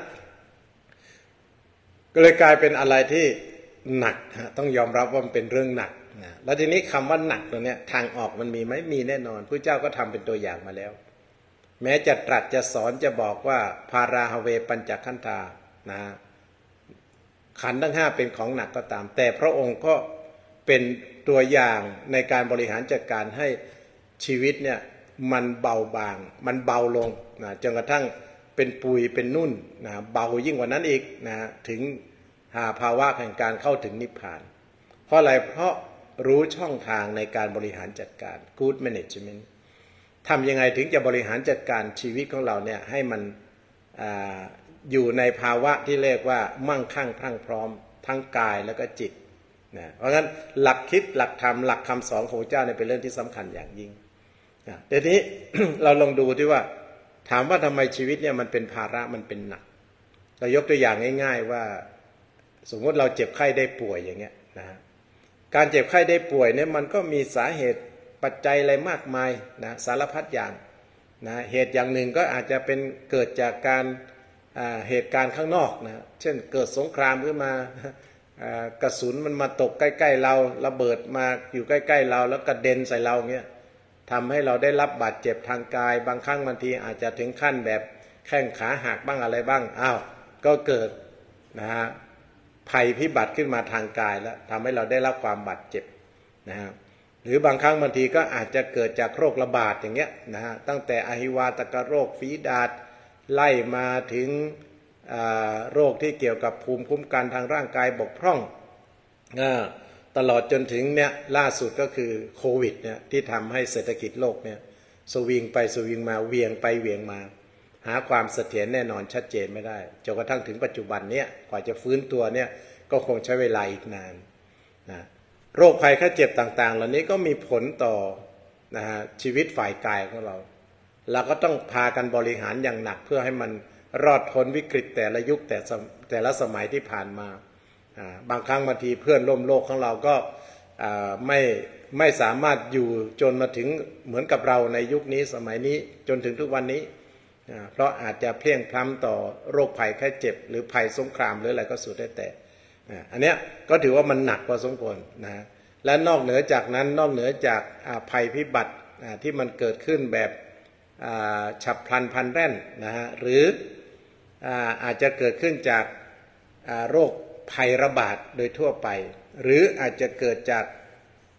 ก็เลยกลายเป็นอะไรที่หนักต้องยอมรับว่ามันเป็นเรื่องหนักนะแล้วทีนี้คำว่าหนักตัวเนี้ยทางออกมันมีไหมมีแน่นอนพระเจ้าก็ทำเป็นตัวอย่างมาแล้วแม้จะตรัสจะสอนจะบอกว่าพาราฮเวปัญจขันธานะขันธ์ทั้ง5เป็นของหนักก็ตามแต่พระองค์ก็เป็นตัวอย่างในการบริหารจัดการให้ชีวิตเนี่ยมันเบาบางมันเบาลงนะจนกระทั่งเป็นปุยเป็นนุ่นนะเบายิ่งกว่านั้นอีกนะถึงภาวะแห่งการเข้าถึงนิพพานเพราะอะไรเพราะรู้ช่องทางในการบริหารจัดการ good management ทำยังไงถึงจะบริหารจัดการชีวิตของเราเนี่ยให้มันอยู่ในภาวะที่เรียกว่ามั่งคั่งพรั่งพร้อมทั้งกายแล้วก็จิตนะเพราะงั้นหลักคิดหลักธรรมหลักคำสอนของพระเจ้าเนี่ยเป็นเรื่องที่สำคัญอย่างยิ่งนะเดี๋ยวนี้ เราลองดูที่ว่าถามว่าทำไมชีวิตเนี่ยมันเป็นภาระมันเป็นหนักเรายกตัวอย่างง่ายๆว่าสมมติเราเจ็บไข้ได้ป่วยอย่างเงี้ยนะการเจ็บไข้ได้ป่วยเนี่ยมันก็มีสาเหตุปัจจัยอะไรมากมายนะสารพัดอย่างนะเหตุอย่างหนึ่งก็อาจจะเป็นเกิดจากการเหตุการณ์ข้างนอกนะเช่นเกิดสงครามขึ้นมากระสุนมันมาตกใกล้ๆเราระเบิดมาอยู่ใกล้ๆเราแล้วกระเด็นใส่เราเงี้ยทำให้เราได้รับบาดเจ็บทางกายบางครั้งบางทีอาจจะถึงขั้นแบบแข้งขาหักบ้างอะไรบ้างอ้าวก็เกิดนะฮะภัยพิบัติขึ้นมาทางกายแล้วทำให้เราได้รับความบาดเจ็บนะฮะหรือบางครั้งบางทีก็อาจจะเกิดจากโรคระบาดอย่างเงี้ยนะฮะตั้งแต่อหิวาตกโรคฝีดาษไล่มาถึงโรคที่เกี่ยวกับภูมิคุ้มกันทางร่างกายบกพร่องตลอดจนถึงเนี่ยล่าสุดก็คือโควิดเนี่ยที่ทำให้เศรษฐกิจโลกเนี่ยสวิงไปสวิงมาเวียงไปเวียงมาหาความเสถียรแน่นอนชัดเจนไม่ได้จนกระทั่งถึงปัจจุบันเนี่ยกว่าจะฟื้นตัวเนี่ยก็คงใช้เวลาอีกนานนะโรคภัยไข้เจ็บต่างๆเหล่านี้ก็มีผลต่อนะฮะชีวิตฝ่ายกายของเราก็ต้องพากันบริหารอย่างหนักเพื่อให้มันรอดพ้นวิกฤตแต่ละยุคแต่ละสมัยที่ผ่านมาบางครั้งบางทีเพื่อนร่วมโลกของเราก็ไม่สามารถอยู่จนมาถึงเหมือนกับเราในยุคนี้สมัยนี้จนถึงทุกวันนี้เพราะอาจจะเพลียงพล้ำต่อโรคภัยไข้เจ็บหรือภัยสงครามหรืออะไรก็สุดแต่อันเนี้ยก็ถือว่ามันหนักพอสมควรนะและนอกเหนือจากนั้นนอกเหนือจากภัยพิบัติที่มันเกิดขึ้นแบบฉับพลันพลันแร่นนะฮะหรืออาจจะเกิดขึ้นจากโรคภัยระบาดโดยทั่วไปหรืออาจจะเกิดจาก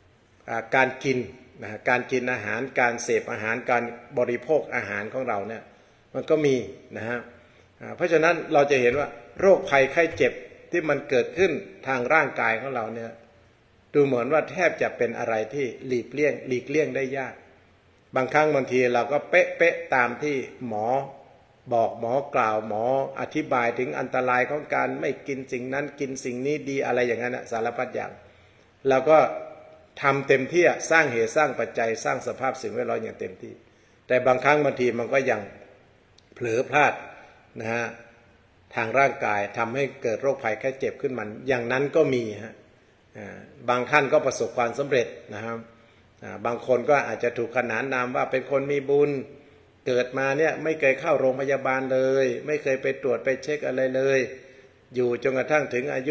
การกินนะการกินอาหารการเสพอาหารการบริโภคอาหารของเราเนี่ยมันก็มีนะฮะเพราะฉะนั้นเราจะเห็นว่าโรคภัยไข้เจ็บที่มันเกิดขึ้นทางร่างกายของเราเนี่ยดูเหมือนว่าแทบจะเป็นอะไรที่หลีกเลี่ยงได้ยากบางครั้งบางทีเราก็เป๊ะตามที่หมอบอกหมอกล่าวหมออธิบายถึงอันตรายของการไม่กินสิ่งนั้นกินสิ่งนี้ดีอะไรอย่างนั้นสารพัดอย่างเราก็ทำเต็มที่สร้างเหตุสร้างปัจจัยสร้างสภาพสิ่งแวดล้อมอย่างเต็มที่แต่บางครั้งบางทีมันก็ยังเผลอพลาดนะฮะทางร่างกายทำให้เกิดโรคภัยแค่เจ็บขึ้นมันอย่างนั้นก็มีฮะบางท่านก็ประสบความสำเร็จนะครับบางคนก็อาจจะถูกขนานนามว่าเป็นคนมีบุญเกิดมาเนี่ยไม่เคยเข้าโรงพยาบาลเลยไม่เคยไปตรวจไปเช็คอะไรเลยอยู่จนกระทั่งถึงอายุ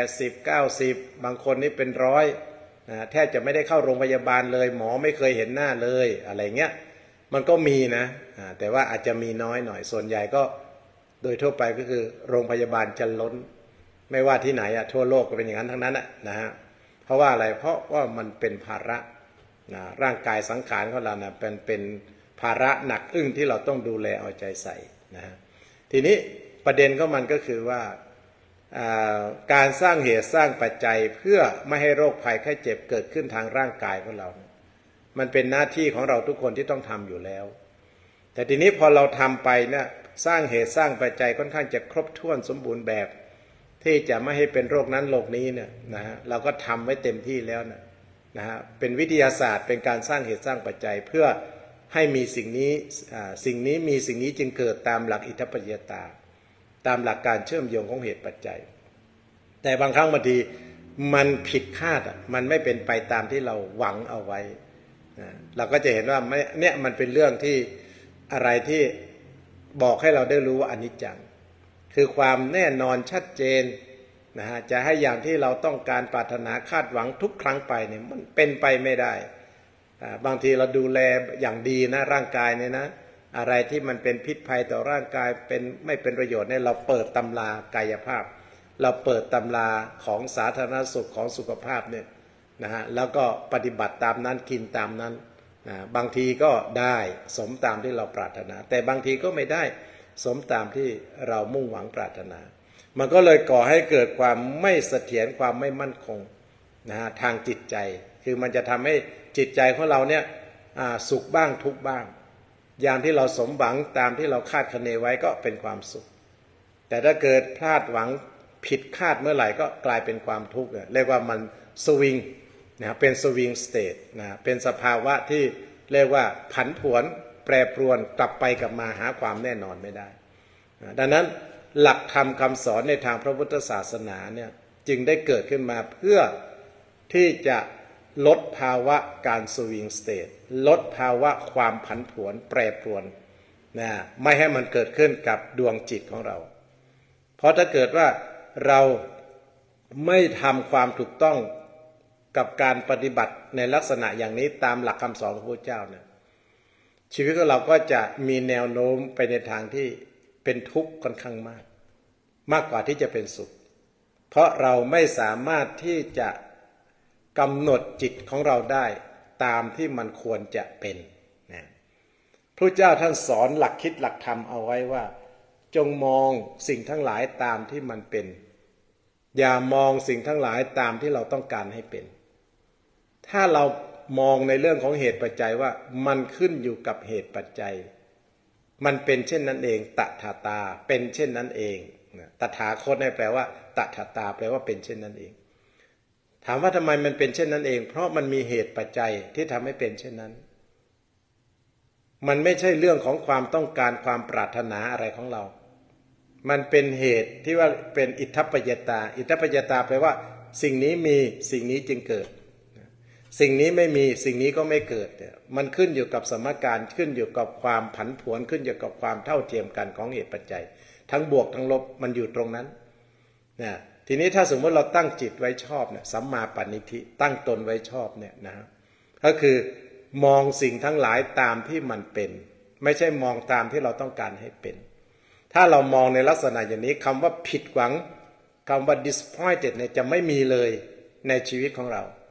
80 90บางคนนี่เป็นร้อยแทบจะไม่ได้เข้าโรงพยาบาลเลยหมอไม่เคยเห็นหน้าเลยอะไรเงี้ยมันก็มีนะแต่ว่าอาจจะมีน้อยหน่อยส่วนใหญ่ก็โดยทั่วไปก็คือโรงพยาบาลจะล้นไม่ว่าที่ไหนทั่วโลกก็เป็นอย่างนั้นทั้งนั้นนะฮะเพราะว่าอะไรเพราะว่ามันเป็นภาระร่างกายสังขารของเราเป็นภาระหนักอึ้งที่เราต้องดูแลเอาใจใส่นะฮะทีนี้ประเด็นของมันก็คือว่าการสร้างเหตุสร้างปัจจัยเพื่อไม่ให้โรคภัยไข้เจ็บเกิดขึ้นทางร่างกายของเรามันเป็นหน้าที่ของเราทุกคนที่ต้องทำอยู่แล้วแต่ทีนี้พอเราทำไปเนี่ยสร้างเหตุสร้างปัจจัยค่อนข้างจะครบถ้วนสมบูรณ์แบบที่จะไม่ให้เป็นโรคนั้นโรคนี้เนี่ยนะฮะเราก็ทำไว้เต็มที่แล้วนะฮะเป็นวิทยาศาสตร์เป็นการสร้างเหตุสร้างปัจจัยเพื่อให้มีสิ่งนี้มีสิ่งนี้จึงเกิดตามหลักอิทธิปัจจยตาตามหลักการเชื่อมโยงของเหตุปัจจัยแต่บางครั้งบางทีมันผิดคาดมันไม่เป็นไปตามที่เราหวังเอาไว้เราก็จะเห็นว่าเนี่ยมันเป็นเรื่องที่อะไรที่บอกให้เราได้รู้ว่าอนิจจังคือความแน่นอนชัดเจนนะฮะจะให้อย่างที่เราต้องการปรารถนาคาดหวังทุกครั้งไปเนี่ยมันเป็นไปไม่ได้บางทีเราดูแลอย่างดีนะร่างกายเนี่ยนะอะไรที่มันเป็นพิษภัยต่อร่างกายไม่เป็นประโยชน์เนี่ยเราเปิดตำรากายภาพเราเปิดตำราของสาธารณสุขของสุขภาพเนี่ยนะฮะแล้วก็ปฏิบัติตามนั้นกินตามนั้นบางทีก็ได้สมตามที่เราปรารถนาแต่บางทีก็ไม่ได้สมตามที่เรามุ่งหวังปรารถนามันก็เลยก่อให้เกิดความไม่เสถียรความไม่มั่นคงนะฮะทางจิตใจคือมันจะทำให้จิตใจของเราเนี่ยสุขบ้างทุกข์บ้างอย่างที่เราสมหวังตามที่เราคาดคะเนไว้ก็เป็นความสุขแต่ถ้าเกิดพลาดหวังผิดคาดเมื่อไหร่ก็กลายเป็นความทุกข์เรียกว่ามันสวิงนะเป็นสวิงสเตทนะเป็นสภาวะที่เรียกว่าผันผวนแปรปรวนกลับไปกลับมาหาความแน่นอนไม่ได้ดังนั้นหลักธรรมคำสอนในทางพระพุทธศาสนาเนี่ยจึงได้เกิดขึ้นมาเพื่อที่จะลดภาวะการสวิงสเตทลดภาวะความผันผวนแปรปรวนนะไม่ให้มันเกิดขึ้นกับดวงจิตของเราเพราะถ้าเกิดว่าเราไม่ทำความถูกต้องกับการปฏิบัติในลักษณะอย่างนี้ตามหลักคำสอนของพระเจ้าเนี่ยชีวิตของเราก็จะมีแนวโน้มไปในทางที่เป็นทุกข์ค่อนข้างมากกว่าที่จะเป็นสุขเพราะเราไม่สามารถที่จะกำหนดจิตของเราได้ตามที่มันควรจะเป็นนะพระเจ้าท่านสอนหลักคิดหลักธรรมเอาไว้ว่าจงมองสิ่งทั้งหลายตามที่มันเป็นอย่ามองสิ่งทั้งหลายตามที่เราต้องการให้เป็นถ้าเรามองในเรื่องของเหตุปัจจัยว่ามันขึ้นอยู่กับเหตุปัจจัยมันเป็นเช่นนั้นเองตถาตาเป็นเช่นนั้นเองตถาคตแปลว่าตถาตาแปลว่าเป็นเช่นนั้นเองถามว่าทำไมมันเป็นเช่นนั้นเองเพราะมันมีเหตุปัจจัยที่ทำให้เป็นเช่นนั้นมันไม่ใช่เรื่องของความต้องการความปรารถนาอะไรของเรามันเป็นเหตุที่ว่าเป็นอิทธัปปัจจตาอิทธัปปัจจตาแปลว่าสิ่งนี้มีสิ่งนี้จึงเกิดสิ่งนี้ไม่มีสิ่งนี้ก็ไม่เกิดมันขึ้นอยู่กับสมการขึ้นอยู่กับความผันผวนขึ้นอยู่กับความเท่าเทียมกันของเหตุปัจจัยทั้งบวกทั้งลบมันอยู่ตรงนั้นนะทีนี้ถ้าสมมติเราตั้งจิตไว้ชอบเนี่ยสัมมาปณิธิตั้งตนไว้ชอบเนี่ยนะก็คือมองสิ่งทั้งหลายตามที่มันเป็นไม่ใช่มองตามที่เราต้องการให้เป็นถ้าเรามองในลักษณะอย่างนี้คำว่าผิดหวังคำว่า disappointed เนี่ยจะไม่มีเลยในชีวิตของเรา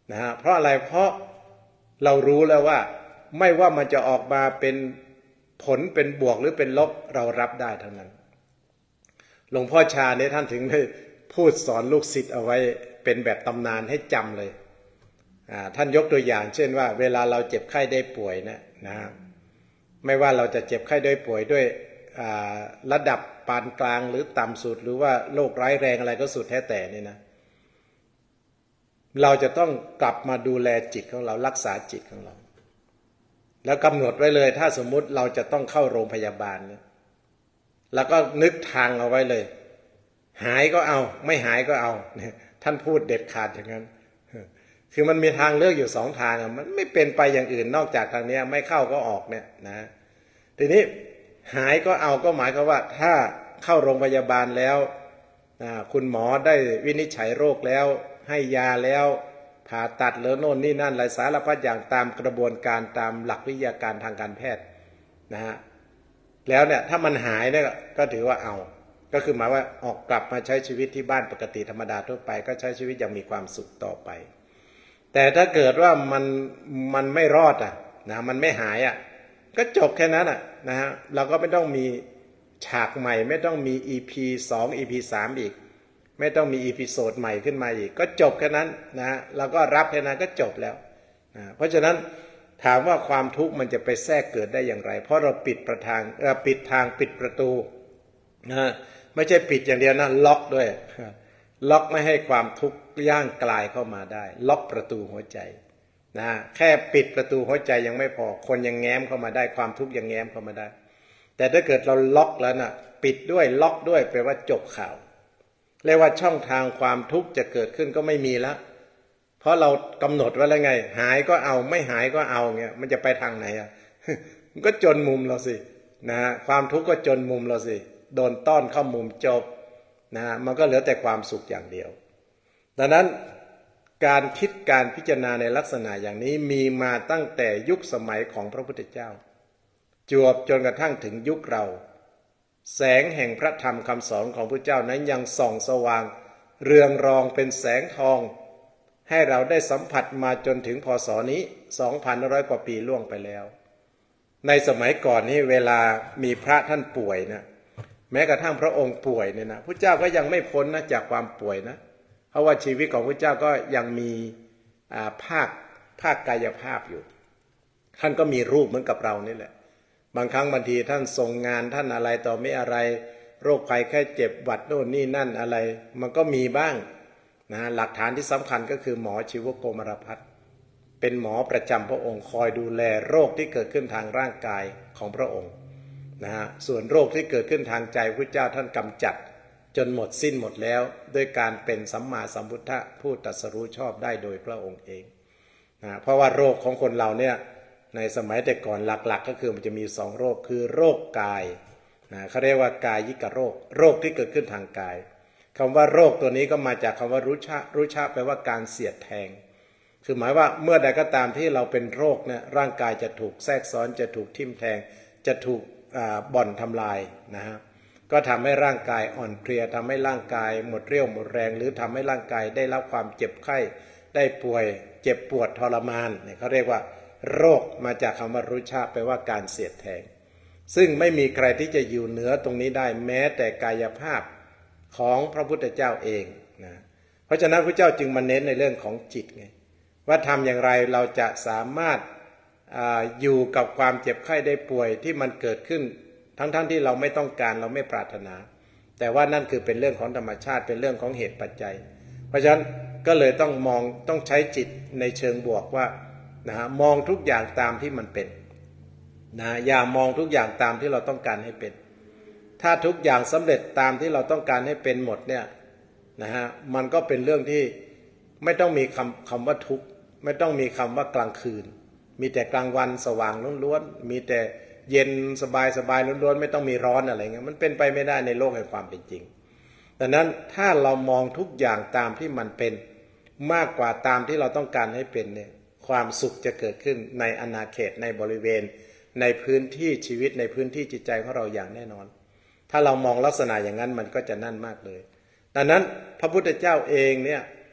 นะฮะเพราะอะไรเพราะเรารู้แล้วว่าไม่ว่ามันจะออกมาเป็นผลเป็นบวกหรือเป็นลบเรารับได้ทั้งนั้นหลวงพ่อชาเนี่ยท่านถึงได้พูดสอนลูกศิษย์เอาไว้เป็นแบบตำนานให้จำเลยท่านยกตัวอย่างเช่นว่าเวลาเราเจ็บไข้ได้ป่วยนะไม่ว่าเราจะเจ็บไข้ได้ป่วยด้วยระดับปานกลางหรือต่ำสุดหรือว่าโรคร้ายแรงอะไรก็สุดแท้แต่นี่นะเราจะต้องกลับมาดูแลจิตของเรารักษาจิตของเราแล้วกำหนดไว้เลยถ้าสมมุติเราจะต้องเข้าโรงพยาบาลเนี่ยแล้วก็นึกทางเอาไว้เลยหายก็เอาไม่หายก็เอาท่านพูดเด็ดขาดอย่างนั้นคือมันมีทางเลือกอยู่สองทางมันไม่เป็นไปอย่างอื่นนอกจากทางนี้ไม่เข้าก็ออกเนี่ยนะทีนี้หายก็เอาก็หมายความว่าถ้าเข้าโรงพยาบาลแล้วคุณหมอได้วินิจฉัยโรคแล้วให้ยาแล้วผ่าตัดหรือโน่นนี่นั่นหลายสารพัดอย่างตามกระบวนการตามหลักวิทยาการทางการแพทย์นะฮะแล้วเนี่ยถ้ามันหายเนี่ยก็ถือว่าเอาก็คือหมายว่าออกกลับมาใช้ชีวิตที่บ้านปกติธรรมดาทั่วไปก็ใช้ชีวิตอย่างมีความสุขต่อไปแต่ถ้าเกิดว่ามันไม่รอดนะมันไม่หายก็จบแค่นั้นนะฮะเราก็ไม่ต้องมีฉากใหม่ไม่ต้องมี EP 2 EP 3อีกไม่ต้องมีอีพิโซดใหม่ขึ้นมาอีกก็จบแค่นั้นนะเราก็รับแค่นั้นก็จบแล้วเพราะฉะนั้นถามว่าความทุกข์มันจะไปแทรกเกิดได้อย่างไรเพราะเราปิดทางปิดประตูนะไม่ใช่ปิดอย่างเดียวนะล็อกด้วยล็อกไม่ให้ความทุกข์ย่างกลายเข้ามาได้ล็อกประตูหัวใจนะแค่ปิดประตูหัวใจยังไม่พอคนยังแง้มเข้ามาได้ความทุกข์ยังแง้มเข้ามาได้แต่ถ้าเกิดเราล็อกแล้วนะปิดด้วยล็อกด้วยแปลว่าจบข่าวเรียกว่าช่องทางความทุกข์จะเกิดขึ้นก็ไม่มีแล้วเพราะเรากำหนดไว้แล้วไงหายก็เอาไม่หายก็เอาเงี้ยมันจะไปทางไหนมันก็จนมุมเราสินะความทุกข์ก็จนมุมเราสิโดนต้อนเข้ามุมจบนะมันก็เหลือแต่ความสุขอย่างเดียวดังนั้นการคิดการพิจารณาในลักษณะอย่างนี้มีมาตั้งแต่ยุคสมัยของพระพุทธเจ้าจวบจนกระทั่งถึงยุคเราแสงแห่งพระธรรมคำสอนของพระเจ้านั้นยังส่องสว่างเรืองรองเป็นแสงทองให้เราได้สัมผัสมาจนถึงพ.ศ.นี้ 2,100 กว่าปีล่วงไปแล้วในสมัยก่อนนี่เวลามีพระท่านป่วยนะแม้กระทั่งพระองค์ป่วยเนี่ยนะพระเจ้าก็ยังไม่พ้นนะจากความป่วยนะเพราะว่าชีวิตของพระเจ้าก็ยังมีภาคกายภาพอยู่ท่านก็มีรูปเหมือนกับเรานี่แหละบางครั้งบางทีท่านทรงงานท่านอะไรต่อไม่อะไรโรคภัยแค่เจ็บหวัดโน่นนี่นั่นอะไรมันก็มีบ้างนะหลักฐานที่สำคัญก็คือหมอชีวโกมารพัฒน์เป็นหมอประจำพระองค์คอยดูแลโรคที่เกิดขึ้นทางร่างกายของพระองค์นะฮะส่วนโรคที่เกิดขึ้นทางใจพระเจ้าท่านกำจัดจนหมดสิ้นหมดแล้วด้วยการเป็นสัมมาสัมพุทธะผู้ตรัสรู้ชอบได้โดยพระองค์เองนะเพราะว่าโรคของคนเราเนี่ยในสมัยแต่ก่อนหลักๆก็คือมันจะมี2โรคคือโรคกายนะเขาเรียกว่ากายิกโรคโรคที่เกิดขึ้นทางกายคำว่าโรคตัวนี้ก็มาจากคำว่ารุชะแปลว่าการเสียดแทงคือหมายว่าเมื่อใดก็ตามที่เราเป็นโรคเนี่ยร่างกายจะถูกแทรกซ้อนจะถูกทิ่มแทงจะถูกบ่อนทำลายนะฮะก็ทำให้ร่างกายอ่อนเพลียทำให้ร่างกายหมดเรี่ยวหมดแรงหรือทำให้ร่างกายได้รับความเจ็บไข้ได้ป่วยเจ็บปวดทรมานเนี่ยเขาเรียกว่าโรคมาจากคำว่ารุชะแปลว่าการเสียดแทงซึ่งไม่มีใครที่จะอยู่เหนือตรงนี้ได้แม้แต่กายภาพของพระพุทธเจ้าเองนะเพราะฉะนั้นพระเจ้าจึงมาเน้นในเรื่องของจิตไงว่าทำอย่างไรเราจะสามารถอยู่กับความเจ็บไข้ได้ป่วยที่มันเกิดขึ้นทั้งที่เราไม่ต้องการเราไม่ปรารถนาแต่ว่านั่นคือเป็นเรื่องของธรรมชาติเป็นเรื่องของเหตุปัจจัยเพราะฉะนั้นก็เลยต้องใช้จิตในเชิงบวกว่ามองทุกอย่างตามที่มันเป็นนะอย่ามองทุกอย่างตามที่เราต้องการให้เป็นถ้าทุกอย่างสำเร็จตามที่เราต้องการให้เป็นหมดเนี่ยนะฮะมันก็เป็นเรื่องที่ไม่ต้องมีคำว่าทุกข์ไม่ต้องมีคำว่ากลางคืนมีแต่กลางวันสว่างล้วนๆมีแต่เย็นสบายล้วนๆไม่ต้องมีร้อนอะไรเงี้ยมันเป็นไปไม่ได้ในโลกแห่งความเป็นจริงดังนั้นถ้าเรามองทุกอย่างตามที่มันเป็นมากกว่าตามที่เราต้องการให้เป็นเนี่ยความสุขจะเกิดขึ้นในอาณาเขตในบริเวณในพื้นที่ชีวิตในพื้นที่จิตใจของเราอย่างแน่นอนถ้าเรามองลักษณะอย่างนั้นมันก็จะนั่นมากเลยดังนั้นพระพุทธเจ้าเองเนี่ย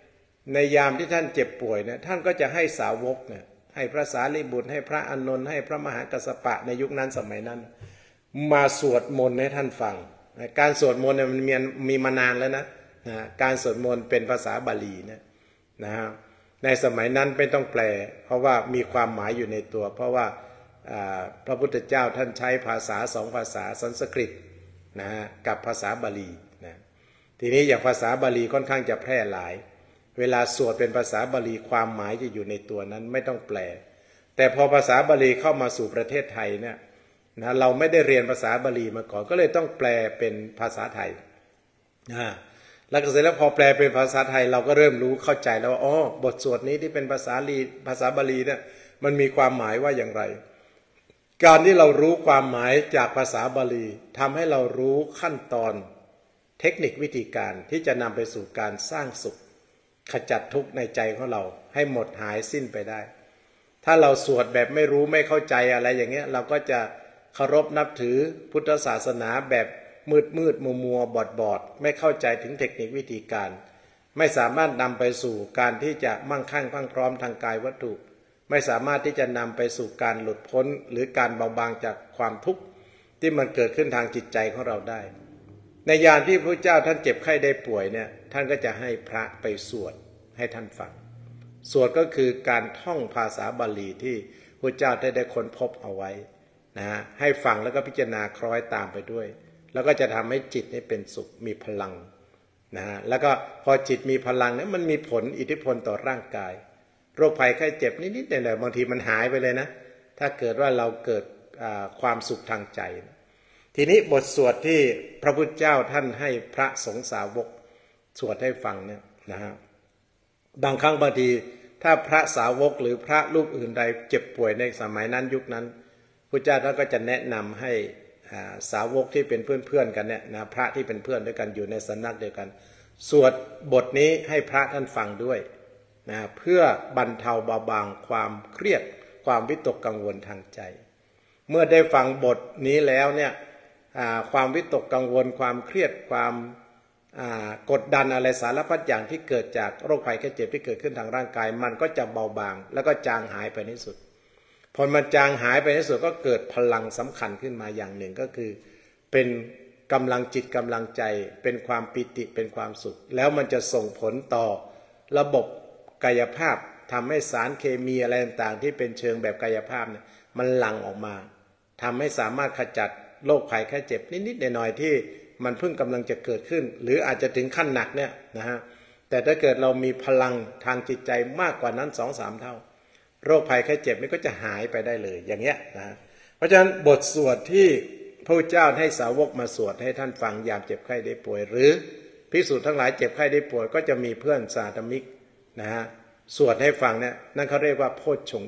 ในยามที่ท่านเจ็บป่วยเนี่ยท่านก็จะให้สาวกเนี่ยให้พระสารีบุตรให้พระอานนท์ให้พระมหากัสสปะในยุคนั้นสมัยนั้นมาสวดมนต์ให้ท่านฟังการสวดมนต์เนี่ยมันมีมานานแล้วนะการสวดมนต์เป็นภาษาบาลีนะฮะในสมัยนั้นไม่ต้องแปลเพราะว่ามีความหมายอยู่ในตัวเพราะว่าพระพุทธเจ้าท่านใช้ภาษาสองภาษาสันสกฤตนะฮะกับภาษาบาลีนะทีนี้อย่างภาษาบาลีค่อนข้างจะแพร่หลายเวลาสวดเป็นภาษาบาลีความหมายจะอยู่ในตัวนั้นไม่ต้องแปลแต่พอภาษาบาลีเข้ามาสู่ประเทศไทยเนี่ยนะเราไม่ได้เรียนภาษาบาลีมาก่อนก็เลยต้องแปลเป็นภาษาไทยแล้วก็เสร็จแล้วพอแปลเป็นภาษาไทยเราก็เริ่มรู้เข้าใจแล้วว่าอ๋อบทสวดนี้ที่เป็นภาษาบาลีเนี่ยมันมีความหมายว่าอย่างไรการที่เรารู้ความหมายจากภาษาบาลีทำให้เรารู้ขั้นตอนเทคนิควิธีการที่จะนำไปสู่การสร้างสุขขจัดทุกข์ในใจของเราให้หมดหายสิ้นไปได้ถ้าเราสวดแบบไม่รู้ไม่เข้าใจอะไรอย่างเงี้ยเราก็จะเคารพนับถือพุทธศาสนาแบบมืดมัวบอดไม่เข้าใจถึงเทคนิควิธีการไม่สามารถนำไปสู่การที่จะมั่งคั่งพังพร้อมทางกายวัตถุไม่สามารถที่จะนำไปสู่การหลุดพ้นหรือการเบาบางจากความทุกข์ที่มันเกิดขึ้นทางจิตใจของเราได้ในยามที่พระเจ้าท่านเจ็บไข้ได้ป่วยเนี่ยท่านก็จะให้พระไปสวดให้ท่านฟังสวดก็คือการท่องภาษาบาลีที่พระเจ้าได้ค้นพบเอาไว้นะฮะให้ฟังแล้วก็พิจารณาคล้อยตามไปด้วยแล้วก็จะทำให้จิตนี้เป็นสุขมีพลังนะฮะแล้วก็พอจิตมีพลังเนี่ยมันมีผลอิทธิพลต่อร่างกายโรคภัยไข้เจ็บนิดๆหน่อยๆบางทีมันหายไปเลยนะถ้าเกิดว่าเราเกิดความสุขทางใจทีนี้บทสวดที่พระพุทธเจ้าท่านให้พระสงฆ์สาวกสวดให้ฟังเนี่ยนะฮะบางครั้งบางทีถ้าพระสาวกหรือพระรูปอื่นใดเจ็บป่วยในสมัยนั้นยุคนั้นพุทธเจ้าท่านก็จะแนะนำให้สาวกที่เป็นเพื่อนๆกันเนี่ยนะพระที่เป็นเพื่อนด้วยกันอยู่ในสำนักเดียวกันสวดบทนี้ให้พระท่านฟังด้วยนะเพื่อบรรเทาเบาบางความเครียดความวิตกกังวลทางใจเมื่อได้ฟังบทนี้แล้วเนี่ยความวิตกกังวลความเครียดความกดดันอะไรสารพัดอย่างที่เกิดจากโรคภัยแค่เจ็บที่เกิดขึ้นทางร่างกายมันก็จะเบาบางแล้วก็จางหายไปในที่สุดพอมันจางหายไปในที่สุดก็เกิดพลังสำคัญขึ้นมาอย่างหนึ่งก็คือเป็นกำลังจิตกำลังใจเป็นความปิติเป็นความสุขแล้วมันจะส่งผลต่อระบบกายภาพทำให้สารเคมีอะไรต่างๆที่เป็นเชิงแบบกายภาพเนี่ยมันหลั่งออกมาทำให้สามารถขจัดโรคภัยแค่เจ็บนิดๆหน่อยๆที่มันเพิ่งกำลังจะเกิดขึ้นหรืออาจจะถึงขั้นหนักเนี่ยนะฮะแต่ถ้าเกิดเรามีพลังทางจิตใจมากกว่านั้น 2-3 เท่าโรคภัยแค่เจ็บนี่ก็จะหายไปได้เลยอย่างเงี้ยนะเพราะฉะนั้นบทสวดที่พระเจ้าให้สาวกมาสวดให้ท่านฟังยามเจ็บไข้ได้ป่วยหรือภิกษุทั้งหลายเจ็บไข้ได้ป่วยก็จะมีเพื่อนสาธมิกนะฮะสวดให้ฟังเนี่ยนั่นเขาเรียกว่าโพชฌงค์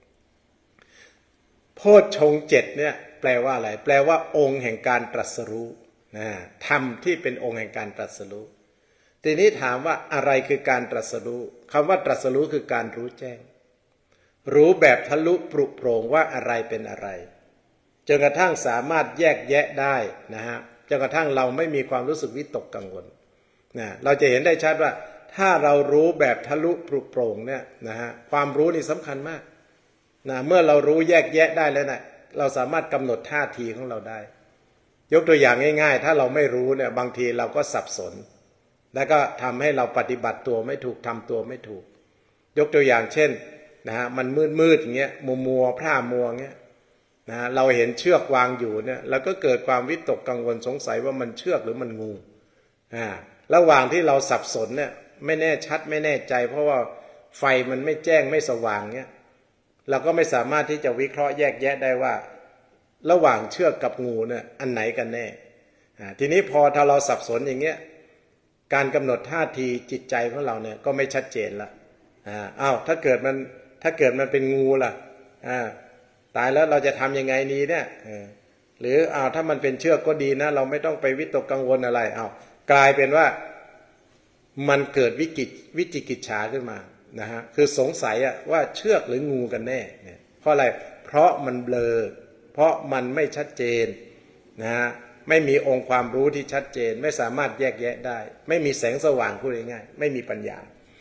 7โพชฌงค์ 7เนี่ยแปลว่าอะไรแปลว่าองค์แห่งการตรัสรู้นะธรรมที่เป็นองค์แห่งการตรัสรู้ทีนี้ถามว่าอะไรคือการตรัสรู้คำว่าตรัสรู้คือการรู้แจ้งรู้แบบทะลุปรุโปร่งว่าอะไรเป็นอะไรจนกระทั่งสามารถแยกแยะได้นะฮะจนกระทั่งเราไม่มีความรู้สึกวิตกกังวลนะเราจะเห็นได้ชัดว่าถ้าเรารู้แบบทะลุปรุโปร่งเนี่ยนะฮะความรู้นี่สำคัญมากนะเมื่อเรารู้แยกแยะได้แล้วนะเราสามารถกำหนดท่าทีของเราได้ยกตัวอย่างง่ายๆถ้าเราไม่รู้เนี่ยบางทีเราก็สับสนแล้วก็ทำให้เราปฏิบัติตัวไม่ถูกทำตัวไม่ถูกยกตัวอย่างเช่นนะฮะมันมืดอย่างเงี้ยมัวพร่ามัวเงี้ยนะเราเห็นเชือกวางอยู่เนี่ยเราก็เกิดความวิตกกังวลสงสัยว่ามันเชือกหรือมันงูระหว่างที่เราสับสนเนี่ยไม่แน่ชัดไม่แน่ใจเพราะว่าไฟมันไม่แจ้งไม่สว่างเงี้ยเราก็ไม่สามารถที่จะวิเคราะห์แยกแยะได้ว่าระหว่างเชือกกับงูเนี่ยอันไหนกันแน่ทีนี้พอถ้าเราสับสนอย่างเงี้ยการกำหนดท่าทีจิตใจของเราเนี่ยก็ไม่ชัดเจนละถ้าเกิดมันเป็นงูล่ะตายแล้วเราจะทำยังไงนี้เนี่ยหรือถ้ามันเป็นเชือกก็ดีนะเราไม่ต้องไปวิตกกังวลอะไรกลายเป็นว่ามันเกิดวิจิกิจฉาขึ้นมานะฮะคือสงสัยว่าเชือกหรืองูกันแน่เนี่ยเพราะอะไรเพราะมันเบลอเพราะมันไม่ชัดเจนนะฮะไม่มีองค์ความรู้ที่ชัดเจนไม่สามารถแยกแยะได้ไม่มีแสงสว่างพูดง่ายๆไม่มีปัญญา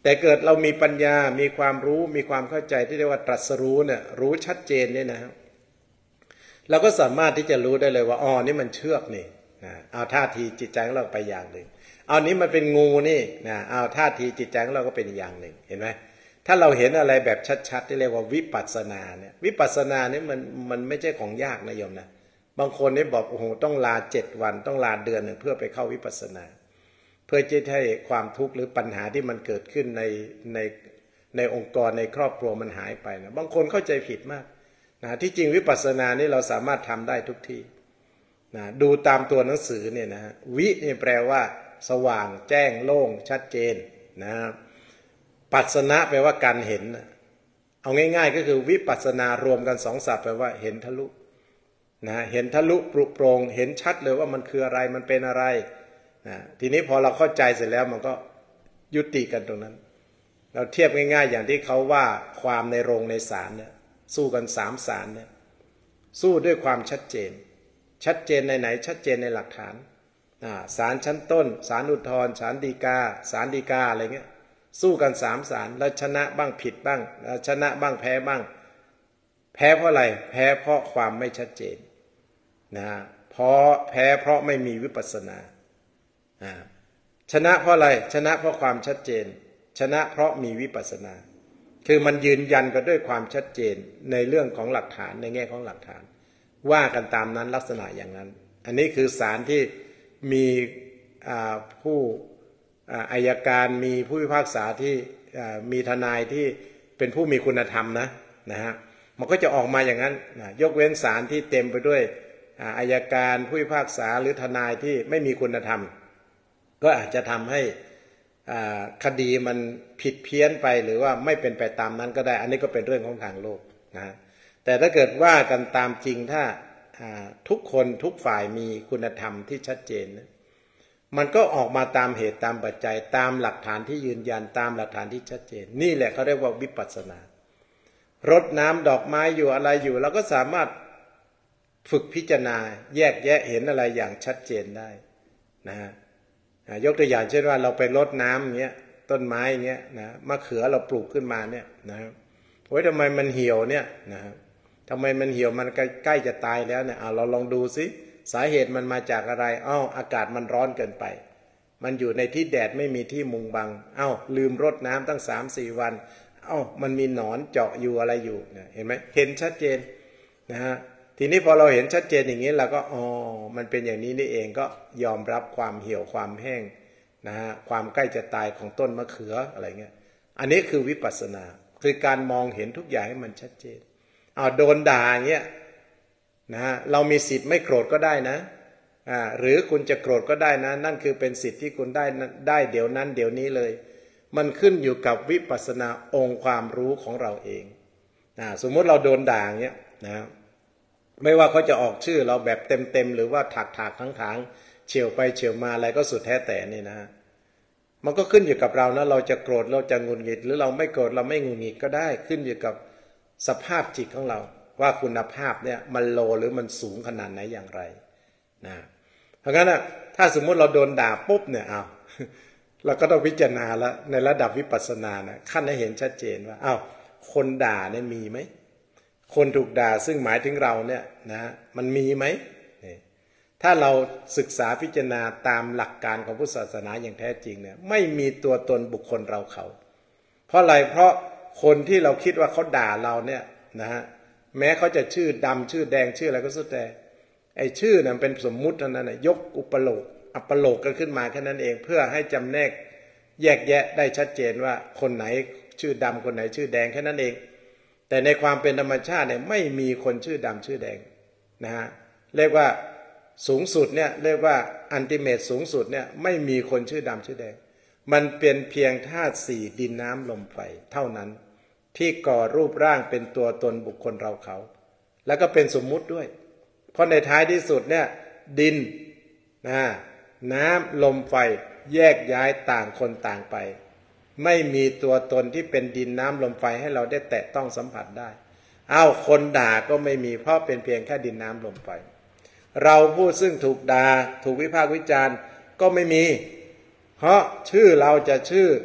แต่เกิดเรามีปัญญามีความรู้มีความเข้าใจที่เรียกว่าตรัสรู้เนี่ยรู้ชัดเจนเนี่ยนะครับเราก็สามารถที่จะรู้ได้เลยว่าอ๋อนี่มันเชือกนี่เอาท่าทีจิตใจของเราไปอย่างหนึ่งเอานี้มันเป็นงูนี่เอาท่าทีจิตใจของเราก็เป็นอย่างหนึ่งเห็นไหมถ้าเราเห็นอะไรแบบชัดๆที่เรียกว่าวิปัสสนาเนี่ยวิปัสสนาเนี่ยมันไม่ใช่ของยากนะโยมนะบางคนนี่บอกโอ้โหต้องลา7 วันต้องลาเดือนหนึ่งเพื่อไปเข้าวิปัสสนาเพื่อจะให้ความทุกข์หรือปัญหาที่มันเกิดขึ้นในองค์กรในครอบครัวมันหายไปนะบางคนเข้าใจผิดมากที่จริงวิปัสสนานี่เราสามารถทำได้ทุกที่ดูตามตัวหนังสือเนี่ยนะวินี่แปลว่าสว่างแจ้งโล่งชัดเจนปัสสนะแปลว่าการเห็นเอาง่ายๆก็คือวิปัสสนารวมกัน2 ศัพท์แปลว่าเห็นทะลุเห็นทะลุปรุโปร่งเห็นชัดเลยว่ามันคืออะไรมันเป็นอะไรทีนี้พอเราเข้าใจเสร็จแล้วมันก็ยุติกันตรงนั้นเราเทียบง่ายๆอย่างที่เขาว่าความในโรงในศาลเนี่ยสู้กัน3 ศาลเนี่ยสู้ด้วยความชัดเจนในไหนชัดเจนในหลักฐานศาลชั้นต้นศาลอุทธรณ์ศาลฎีกาศาลฎีกาอะไรเงี้ยสู้กัน3 ศาลแล้วชนะบ้างผิดบ้างชนะบ้างแพ้บ้างแพ้เพราะอะไรแพ้เพราะความไม่ชัดเจนเพราะแพ้เพราะไม่มีวิปัสสนาชนะเพราะอะไรชนะเพราะความชัดเจนชนะเพราะมีวิปัสสนาคือมันยืนยันกันด้วยความชัดเจนในเรื่องของหลักฐานในแง่ของหลักฐานว่ากันตามนั้นลักษณะอย่างนั้นอันนี้คือศาลที่มีผู้อัยการมีผู้พิพากษาที่มีทนายที่เป็นผู้มีคุณธรรมนะฮะมันก็จะออกมาอย่างนั้นยกเว้นศาลที่เต็มไปด้วยอัยการผู้พิพากษาหรือทนายที่ไม่มีคุณธรรมก็อาจจะทำให้คดีมันผิดเพี้ยนไปหรือว่าไม่เป็นไปตามนั้นก็ได้อันนี้ก็เป็นเรื่องของทางโลกนะแต่ถ้าเกิดว่ากันตามจริงถ้าทุกคนทุกฝ่ายมีคุณธรรมที่ชัดเจนนะมันก็ออกมาตามเหตุตามปัจจัยตามหลักฐานที่ยืนยันตามหลักฐานที่ชัดเจนนี่แหละเขาเรียกว่าวิปัสสนารดน้ำดอกไม้อยู่อะไรอยู่เราก็สามารถฝึกพิจารณาแยกแยะเห็นอะไรอย่างชัดเจนได้นะยกตัวอย่างเช่นว่าเราไปรดน้ำอย่างเงี้ยต้นไม้อย่างเงี้ยนะมะเขือเราปลูกขึ้นมาเนี่ยนะโอ้ยทำไมมันเหี่ยวเนี่ยนะทำไมมันเหี่ยวมันใกล้จะตายแล้วเนี่ยเราลองดูสิสาเหตุมันมาจากอะไรอากาศมันร้อนเกินไปมันอยู่ในที่แดดไม่มีที่มุงบังลืมรดน้ำตั้ง3-4 วันมันมีหนอนเจาะอยู่อะไรอยู่เนี่ยเห็นไหมเห็นชัดเจนนะฮะทีนี้พอเราเห็นชัดเจนอย่างนี้เราก็มันเป็นอย่างนี้นี่เองก็ยอมรับความเหี่ยวความแห้งนะฮะความใกล้จะตายของต้นมะเขืออะไรเงี้ยอันนี้คือวิปัสสนาคือการมองเห็นทุกอย่างให้มันชัดเจนโดนด่าเงี้ยนะฮะเรามีสิทธิ์ไม่โกรธก็ได้นะหรือคุณจะโกรธก็ได้นะนั่นคือเป็นสิทธิ์ที่คุณได้เดี๋ยวนั้นเดี๋ยวนี้เลยมันขึ้นอยู่กับวิปัสสนาองค์ความรู้ของเราเองสมมติเราโดนด่าเงี้ยนะไม่ว่าเขาจะออกชื่อเราแบบเต็มหรือว่าถากทั้งเฉียวไปเฉียวมาอะไรก็สุดแท้แต่นี่นะมันก็ขึ้นอยู่กับเรานะเราจะโกรธเราจะหงุดหงิดหรือเราไม่โกรธเราไม่หงุดหงิดก็ได้ขึ้นอยู่กับสภาพจิตของเราว่าคุณภาพเนี่ยมันโลหรือมันสูงขนาดไหนอย่างไรนะเพราะงั้นถ้าสมมุติเราโดนด่าปุ๊บเนี่ยเราก็ต้องพิจารณาแล้วในระดับวิปัสสนานะขั้นให้เห็นชัดเจนว่าคนด่าเนี่ยมีไหมคนถูกด่าซึ่งหมายถึงเราเนี่ยนะมันมีไหมถ้าเราศึกษาพิจารณาตามหลักการของพุทธศาสนาอย่างแท้จริงเนี่ยไม่มีตัวตนบุคคลเราเขาเพราะอะไรเพราะคนที่เราคิดว่าเขาด่าเราเนี่ยนะฮะแม้เขาจะชื่อดำชื่อแดงชื่ออะไรก็สุดแต่ไอ้ชื่อนั้นเป็นสมมุติเท่านั้นยกอุปโลกอัปโลกกันขึ้นมาแค่นั้นเองเพื่อให้จำแนกแยกแยะได้ชัดเจนว่าคนไหนชื่อดำคนไหนชื่อแดงแค่นั้นเองแต่ในความเป็นธรรมชาติเนี่ยไม่มีคนชื่อดำชื่อแดงนะฮะเรียกว่าสูงสุดเนี่ยเรียกว่าอัลติเมทสูงสุดเนี่ยไม่มีคนชื่อดำชื่อแดงมันเป็นเพียงธาตุ4ดินน้ำลมไฟเท่านั้นที่ก่อรูปร่างเป็นตัวตนบุคคลเราเขาแล้วก็เป็นสมมุติด้วยเพราะในท้ายที่สุดเนี่ยดินน้ำลมไฟแยกย้ายต่างคนต่างไปไม่มีตัวตนที่เป็นดินน้ำลมไฟให้เราได้แตะต้องสัมผัสได้คนด่าก็ไม่มีเพราะเป็นเพียงแค่ดินน้ำลมไฟเราผู้ซึ่งถูกด่าถูกวิพากษ์วิจารณ์ก็ไม่มีเพราะชื่อเราจะชื่อ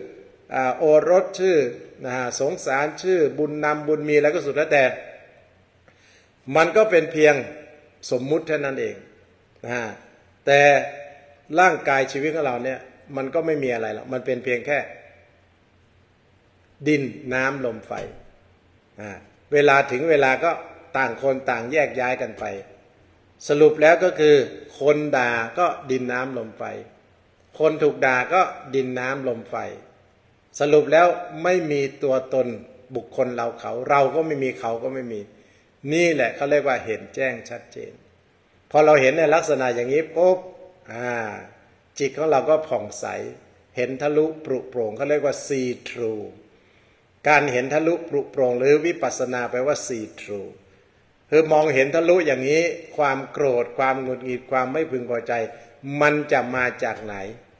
โอรสชื่อสงสารชื่อบุญนำบุญมีแล้วก็สุดแล้วแต่มันก็เป็นเพียงสมมุติเท่านั้นเองแต่ร่างกายชีวิตของเราเนี่ยมันก็ไม่มีอะไรหรอกมันเป็นเพียงแค่ดินน้ำลมไฟเวลาถึงเวลาก็ต่างคนต่างแยกย้ายกันไปสรุปแล้วก็คือคนด่าก็ดินน้ำลมไฟคนถูกด่าก็ดินน้ำลมไฟสรุปแล้วไม่มีตัวตนบุคคลเราเขาเราก็ไม่มีเขาก็ไม่มีนี่แหละเขาเรียกว่าเห็นแจ้งชัดเจนพอเราเห็นในลักษณะอย่างนี้ปุ๊บจิตของเราก็ผ่องใสเห็นทะลุปรุโปร่งเขาเรียกว่า see through การเห็นทะลุปรุโปร่งหรือวิปัสสนาแปลว่า see through คือมองเห็นทะลุอย่างนี้ความโกรธความหงุดหงิดความไม่พึงพอใจมันจะมาจากไหน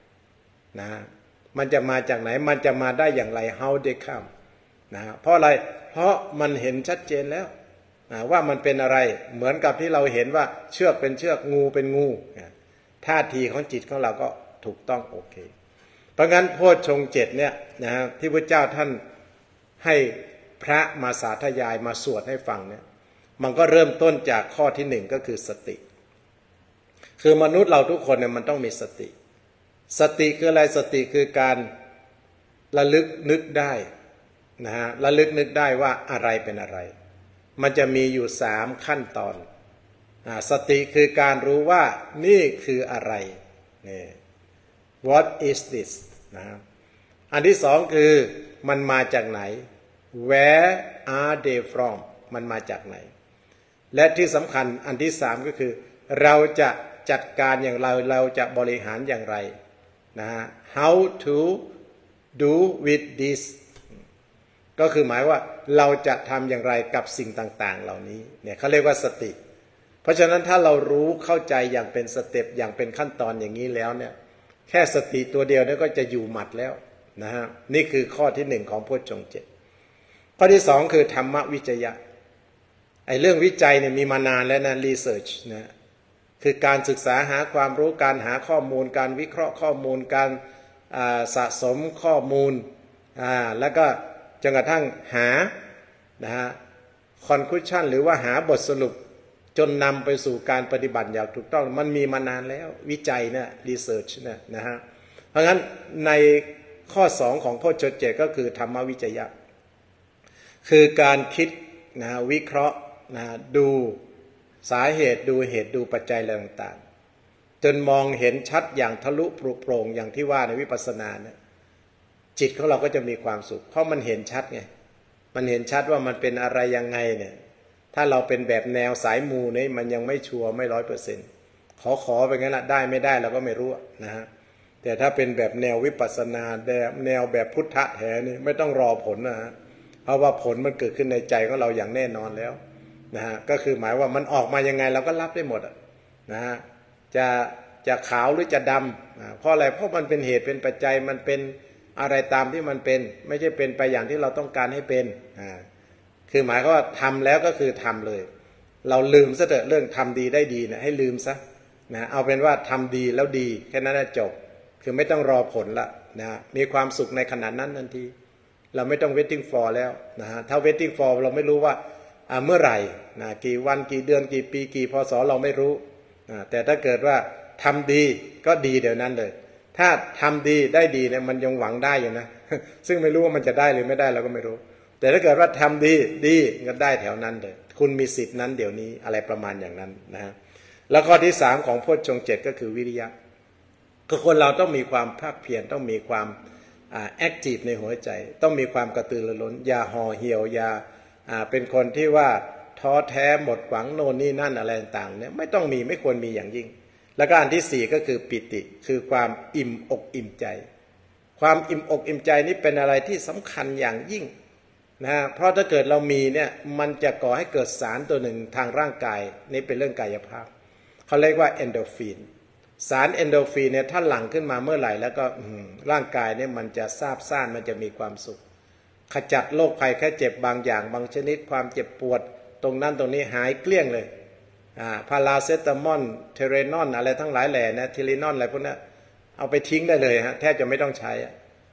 มันจะมาจากไหนมันจะมาได้อย่างไร how they come เพราะอะไรเพราะมันเห็นชัดเจนแล้วว่ามันเป็นอะไรเหมือนกับที่เราเห็นว่าเชือกเป็นเชือกงูเป็นงูท่าทีของจิตของเราก็ถูกต้องโอเคเพราะงั้นโพชฌงค์7เนี่ยที่พระเจ้าท่านให้พระมาสาธยายมาสวดให้ฟังเนี่ยมันก็เริ่มต้นจากข้อที่หนึ่งก็คือสติคือมนุษย์เราทุกคนเนี่ยมันต้องมีสติสติคืออะไรสติคือการระลึกนึกได้ระลึกนึกได้ว่าอะไรเป็นอะไรมันจะมีอยู่3ขั้นตอนสติคือการรู้ว่านี่คืออะไรนี่ what is this อันที่สองคือมันมาจากไหน where are they from มันมาจากไหนและที่สำคัญอันที่สามก็คือเราจะจัดการอย่างไรเราจะบริหารอย่างไรhow to do with this ก็คือหมายว่าเราจะทำอย่างไรกับสิ่งต่างๆเหล่านี้เนี่ยเขาเรียกว่าสติเพราะฉะนั้นถ้าเรารู้เข้าใจอย่างเป็นสเต็ปอย่างเป็นขั้นตอนอย่างนี้แล้วเนี่ยแค่สติตัวเดียวเนี่ยก็จะอยู่หมัดแล้วนี่คือข้อที่หนึ่งของโพชฌงค์7ข้อที่สองคือธรรมวิจยะเรื่องวิจัยเนี่ยมีมานานแล้วนะ research นะคือการศึกษาหาความรู้การหาข้อมูลการวิเคราะห์ข้อมูลการสะสมข้อมูลแล้วก็จนกระทั่งหาconclusion หรือว่าหาบทสรุปจนนำไปสู่การปฏิบัติอย่างถูกต้องมันมีมานานแล้ววิจัยเนี่ย research เนี่ยเพราะงั้นในข้อ2ของโพชฌงค์7ก็คือธรรมวิจยะคือการคิดวิเคราะห์ดูสาเหตุดูเหตุดูปัจจัยอะไรต่างๆจนมองเห็นชัดอย่างทะลุปรุโปร่งอย่างที่ว่าในวิปัสสนาเนี่ยจิตของเราก็จะมีความสุขเพราะมันเห็นชัดไงมันเห็นชัดว่ามันเป็นอะไรยังไงเนี่ยถ้าเราเป็นแบบแนวสายมูเนี่ยมันยังไม่ชัวร์ไม่100%ขอไปงั้นละได้ไม่ได้เราก็ไม่รู้แต่ถ้าเป็นแบบแนววิปัสสนาแนวแบบพุทธะแท้นี่ไม่ต้องรอผลเพราะว่าผลมันเกิดขึ้นในใจของเราอย่างแน่นอนแล้วก็คือหมายว่ามันออกมายังไงเราก็รับได้หมดจะขาวหรือจะดำเพราะอะไรเพราะมันเป็นเหตุเป็นปัจจัยมันเป็นอะไรตามที่มันเป็นไม่ใช่เป็นไปอย่างที่เราต้องการให้เป็นคือหมายความว่าทำแล้วก็คือทำเลยเราลืมซะเถอะเรื่องทำดีได้ดีเนี่ยให้ลืมซะเอาเป็นว่าทำดีแล้วดีแค่นั้นจบคือไม่ต้องรอผลละมีความสุขในขณะนั้นทันทีเราไม่ต้อง waiting for แล้วถ้า waiting for เราไม่รู้ว่าเมื่อไหร่กี่วันกี่เดือนกี่ปีกี่พศเราไม่รู้แต่ถ้าเกิดว่าทำดีก็ดีเดี๋ยวนั้นเลยถ้าทำดีได้ดีเนี่ยมันยังหวังได้อยู่นะซึ่งไม่รู้ว่ามันจะได้หรือไม่ได้เราก็ไม่รู้แต่ถ้าเกิดว่าทำดีก็ได้แถวนั้นเลยคุณมีสิทธินั้นเดี๋ยวนี้อะไรประมาณอย่างนั้นแล้วข้อที่3ของโพชฌงค์7ก็คือวิริยะคือคนเราต้องมีความภาคเพียรต้องมีความแอคทีฟในหัวใจต้องมีความกระตือรือร้นอย่าห่อเหี่ยวอย่าเป็นคนที่ว่าท้อแท้หมดหวังโน่นนี่นั่นอะไรต่างๆเนี่ยไม่ต้องมีไม่ควรมีอย่างยิ่งแล้วก็อันที่4ก็คือปิติคือความอิ่มอกอิ่มใจความอิ่มอกอิ่มใจนี้เป็นอะไรที่สำคัญอย่างยิ่งเพราะถ้าเกิดเรามีเนี่ยมันจะก่อให้เกิดสารตัวหนึ่งทางร่างกายนี่เป็นเรื่องกายภาพเขาเรียกว่าเอนโดรฟินสารเอนโดรฟินเนี่ยถ้าหลั่งขึ้นมาเมื่อไหร่แล้วก็ร่างกายเนี่ยมันจะซาบซ่านมันจะมีความสุขขจัดโรคภัยแค่เจ็บบางอย่างบางชนิดความเจ็บปวดตรงนั้นตรงนี้หายเกลี้ยงเลยพาราเซตามอลเทเรนอนอะไรทั้งหลายแหล่นะทิลินอนอะไรพวกนี้เอาไปทิ้งได้เลยแทบจะไม่ต้องใช้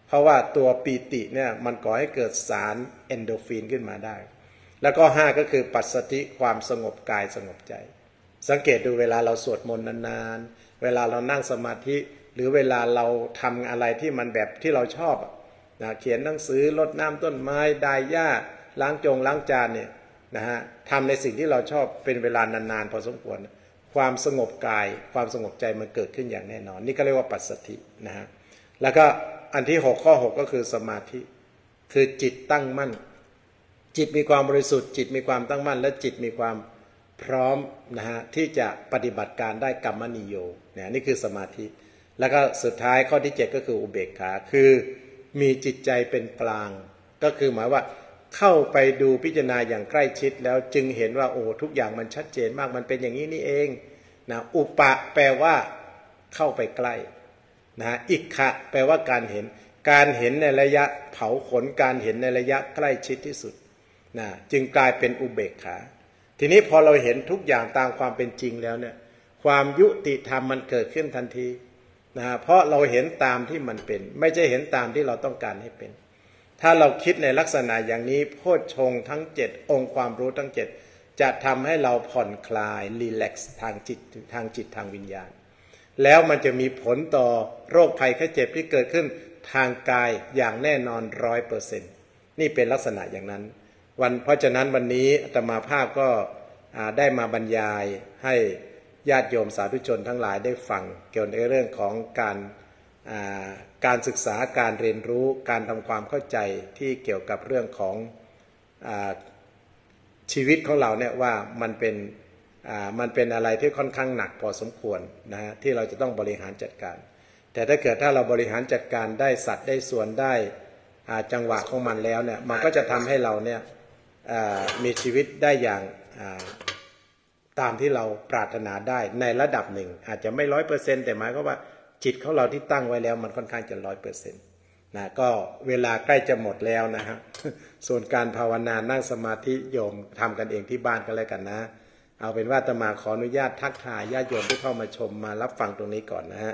เพราะว่าตัวปีติเนี่ยมันก่อให้เกิดสารเอนโดรฟินขึ้นมาได้แล้วก็5ก็คือปัสสติความสงบกายสงบใจสังเกตดูเวลาเราสวดมนต์นานๆเวลาเรานั่งสมาธิหรือเวลาเราทำอะไรที่มันแบบที่เราชอบนะเขียนหนังสือรดน้ำต้นไม้ดายหญ้าล้างจานเนี่ยนะฮะทำในสิ่งที่เราชอบเป็นเวลานานๆพอสมควรความสงบกายความสงบใจมันเกิดขึ้นอย่างแน่นอนนี่ก็เรียกว่าปัสสตินะฮะแล้วก็อันที่6ข้อ6ก็คือสมาธิคือจิตตั้งมั่นจิตมีความบริสุทธิ์จิตมีความตั้งมั่นและจิตมีความพร้อมนะฮะที่จะปฏิบัติการได้กัมมนิโยเนี่ยนี่คือสมาธิแล้วก็สุดท้ายข้อที่7ก็คืออุเบกขาคือมีจิตใจเป็นกลางก็คือหมายว่าเข้าไปดูพิจารณาอย่างใกล้ชิดแล้วจึงเห็นว่าโอ้ทุกอย่างมันชัดเจนมากมันเป็นอย่างนี้นี่เองนะอุปะแปลว่าเข้าไปใกล้นะอิกขะแปลว่าการเห็นในระยะเผาขนการเห็นในระยะใกล้ชิดที่สุดนะจึงกลายเป็นอุเบกขาทีนี้พอเราเห็นทุกอย่างตามความเป็นจริงแล้วเนี่ยความยุติธรรมมันเกิดขึ้นทันทีนะเพราะเราเห็นตามที่มันเป็นไม่ใช่เห็นตามที่เราต้องการให้เป็นถ้าเราคิดในลักษณะอย่างนี้โพชฌงค์ทั้ง7องค์ความรู้ทั้ง7จะทำให้เราผ่อนคลายรีแลกซ์ทางจิตทางวิญญาณแล้วมันจะมีผลต่อโรคภัยไข้เจ็บที่เกิดขึ้นทางกายอย่างแน่นอน 100% นี่เป็นลักษณะอย่างนั้นเพราะฉะนั้นวันนี้อาตมาภาพก็ได้มาบรรยายให้ญาติโยมสาธุชนทั้งหลายได้ฟังเกี่ยวกับเรื่องของการศึกษาการเรียนรู้การทำความเข้าใจที่เกี่ยวกับเรื่องของชีวิตของเราเนี่ยว่ามันเป็นอะไรที่ค่อนข้างหนักพอสมควรนะฮะที่เราจะต้องบริหารจัดการแต่ถ้าเราบริหารจัดการได้สัดได้ส่วนได้จังหวะของมันแล้วเนี่ยมันก็จะทำให้เราเนี่ยมีชีวิตได้อย่างตามที่เราปรารถนาได้ในระดับหนึ่งอาจจะไม่ 100% แต่หมายก็ว่าจิตของเราที่ตั้งไว้แล้วมันค่อนข้างจะ 100% นะก็เวลาใกล้จะหมดแล้วนะครับส่วนการภาวนานั่งสมาธิโยมทำกันเองที่บ้านก็แล้วกันนะเอาเป็นว่าอาตมาขออนุญาตทักทายญาติโยมที่เข้ามาชมมารับฟังตรงนี้ก่อนนะฮะ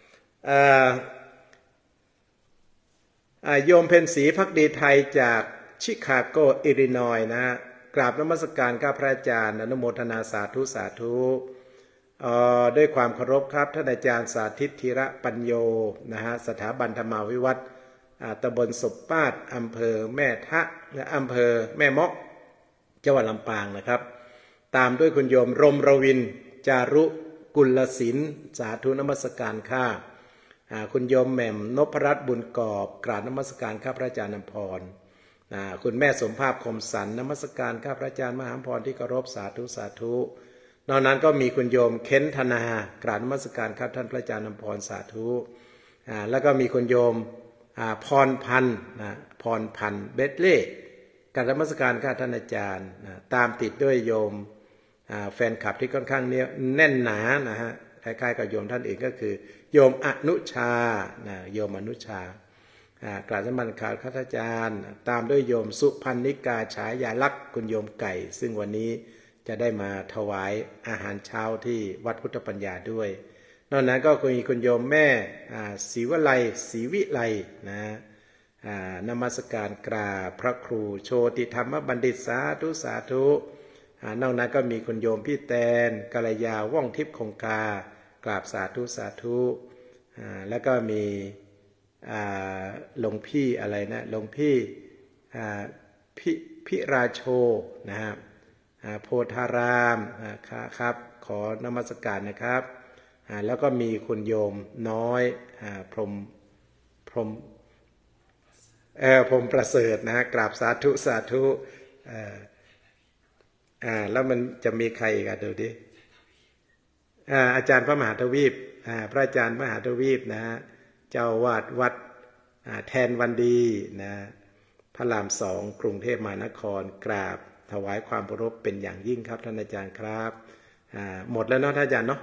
โยมเพ็ญศรีภักดีไทยจากชิคาโกอิลลินอยส์นะฮะกราบนมัสการข้าพระอาจารย์อนุโมทนาสาธุสาธุด้วยความเคารพครับท่านอาจารย์สาธิตธีระปัญโยนะฮะสถาบันธรรมาวิวัฒน์ตำบลศพปาดอำเภอแม่ทะและอำเภอแม่เมาะจังหวัดลำปางนะครับตามด้วยคุณโยมรมรวินจารุกุลศิลป์สาธุนมัสการข้าคุณโยมแหม่มนพรัตน์บุญกอบกราบนมัสการข้าพระอาจารย์นำพรคุณแม่สมภาพคมสันนมัสการข้าพระอาจารย์มหาพรที่เคารพสาธุสาธุนอกนั้นก็มีคุณโยมเค้นธนากราบนมัสการครับท่านพระอาจารย์นำพรสาธุแล้วก็มีคุณโยมพรพันธ์พรพันธ์เบสเล่กราบนมัสการข้าท่านอาจารย์ตามติดด้วยโยมแฟนคลับที่ค่อนข้างแน่นหนานะฮะคล้ายๆกับโยมท่านอื่นก็คือโยมอนุชาโยมอนุชากราบนมัสการข้าอาจารย์ตามด้วยโยมสุพันนิกาฉายาลักษณ์คุณโยมไก่ซึ่งวันนี้จะได้มาถวายอาหารเช้าที่วัดพุทธปัญญาด้วยนอกนั้นก็มีคุณโยมแม่ศรีวิไลนะนมัสการกราบพระครูโชติธรรมบัณฑิตสาธุสาธุนอกนั้นก็มีคุณโยมพี่แตนกัลยาว่องทิพย์คงคากราบสาธุสาธุแล้วก็มีหลวงพี่อะไรนะหลวงพี่พิราโชนะครับโพธารามครับขอนมัสการนะครับแล้วก็มีคุณโยมน้อยพรหมประเสริฐนะฮะกราบสาธุสาธุแล้วมันจะมีใครอีกดูดิอาจารย์พระมหาทวีปพระอาจารย์มหาทวีปนะฮะเจ้าวาดวัดแทนวันดีนะพระราม 2กรุงเทพมหานครกราบถวายความเคารพเป็นอย่างยิ่งครับท่านอาจารย์ครับหมดแล้วเนาะท่านอาจารย์เนาะ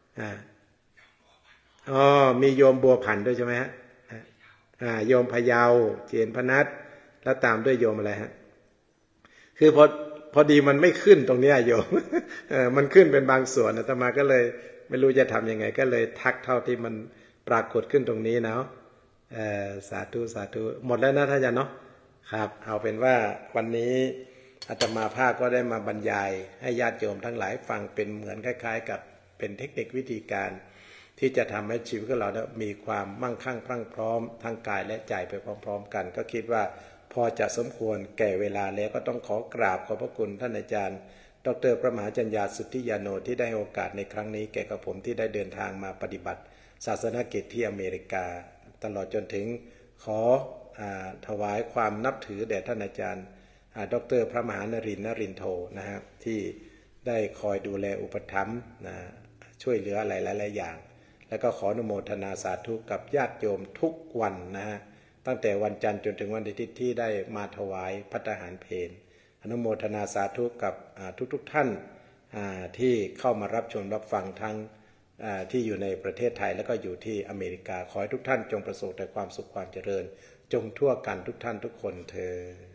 มีโยมบัวผันด้วยใช่ไหมฮะโยมพะเยาเจนพนัสแล้วตามด้วยโยมอะไรฮะคือพอดีมันไม่ขึ้นตรงนี้โยมมันขึ้นเป็นบางส่วนอาตมาก็เลยไม่รู้จะทำยังไงก็เลยทักเท่าที่มันปรากฏขึ้นตรงนี้เนาะสาธุสาธุหมดแล้วนะท่านอาจารย์เนาะครับเอาเป็นว่าวันนี้อาตมาภาพก็ได้มาบรรยายให้ญาติโยมทั้งหลายฟังเป็นเหมือนคล้ายๆกับเป็นเทคนิควิธีการที่จะทำให้ชีวิตของเรามีความมั่งคั่งพรั่งพร้อมทั้งกายและใจไปพร้อมๆกันก็คิดว่าพอจะสมควรแก่เวลาแล้วก็ต้องขอกราบขอบพระคุณท่านอาจารย์ดร.พระมหาจัญญาสุทธิยาโนที่ได้โอกาสในครั้งนี้แก่กับผมที่ได้เดินทางมาปฏิบัติศาสนกิจที่อเมริกาตลอดจนถึงขอถวายความนับถือแด่ท่านอาจารย์ดร.พระมหานรินทร์โทนะครับที่ได้คอยดูแลอุปถัมภ์ช่วยเหลืออะไรหลายๆอย่างแล้วก็ขออนุโมทนาสาธุกับญาติโยมทุกวันนะฮะตั้งแต่วันจันทร์จนถึงวันอาทิตย์ที่ได้มาถวายภัตตาหารเพลอนุโมทนาสาธุกับทุกท่านที่เข้ามารับชมรับฟังทั้งที่อยู่ในประเทศไทยแล้วก็อยู่ที่อเมริกาขอให้ทุกท่านจงประสบแต่ความสุขความเจริญจงทั่วกันทุกท่านทุกคนเทอญ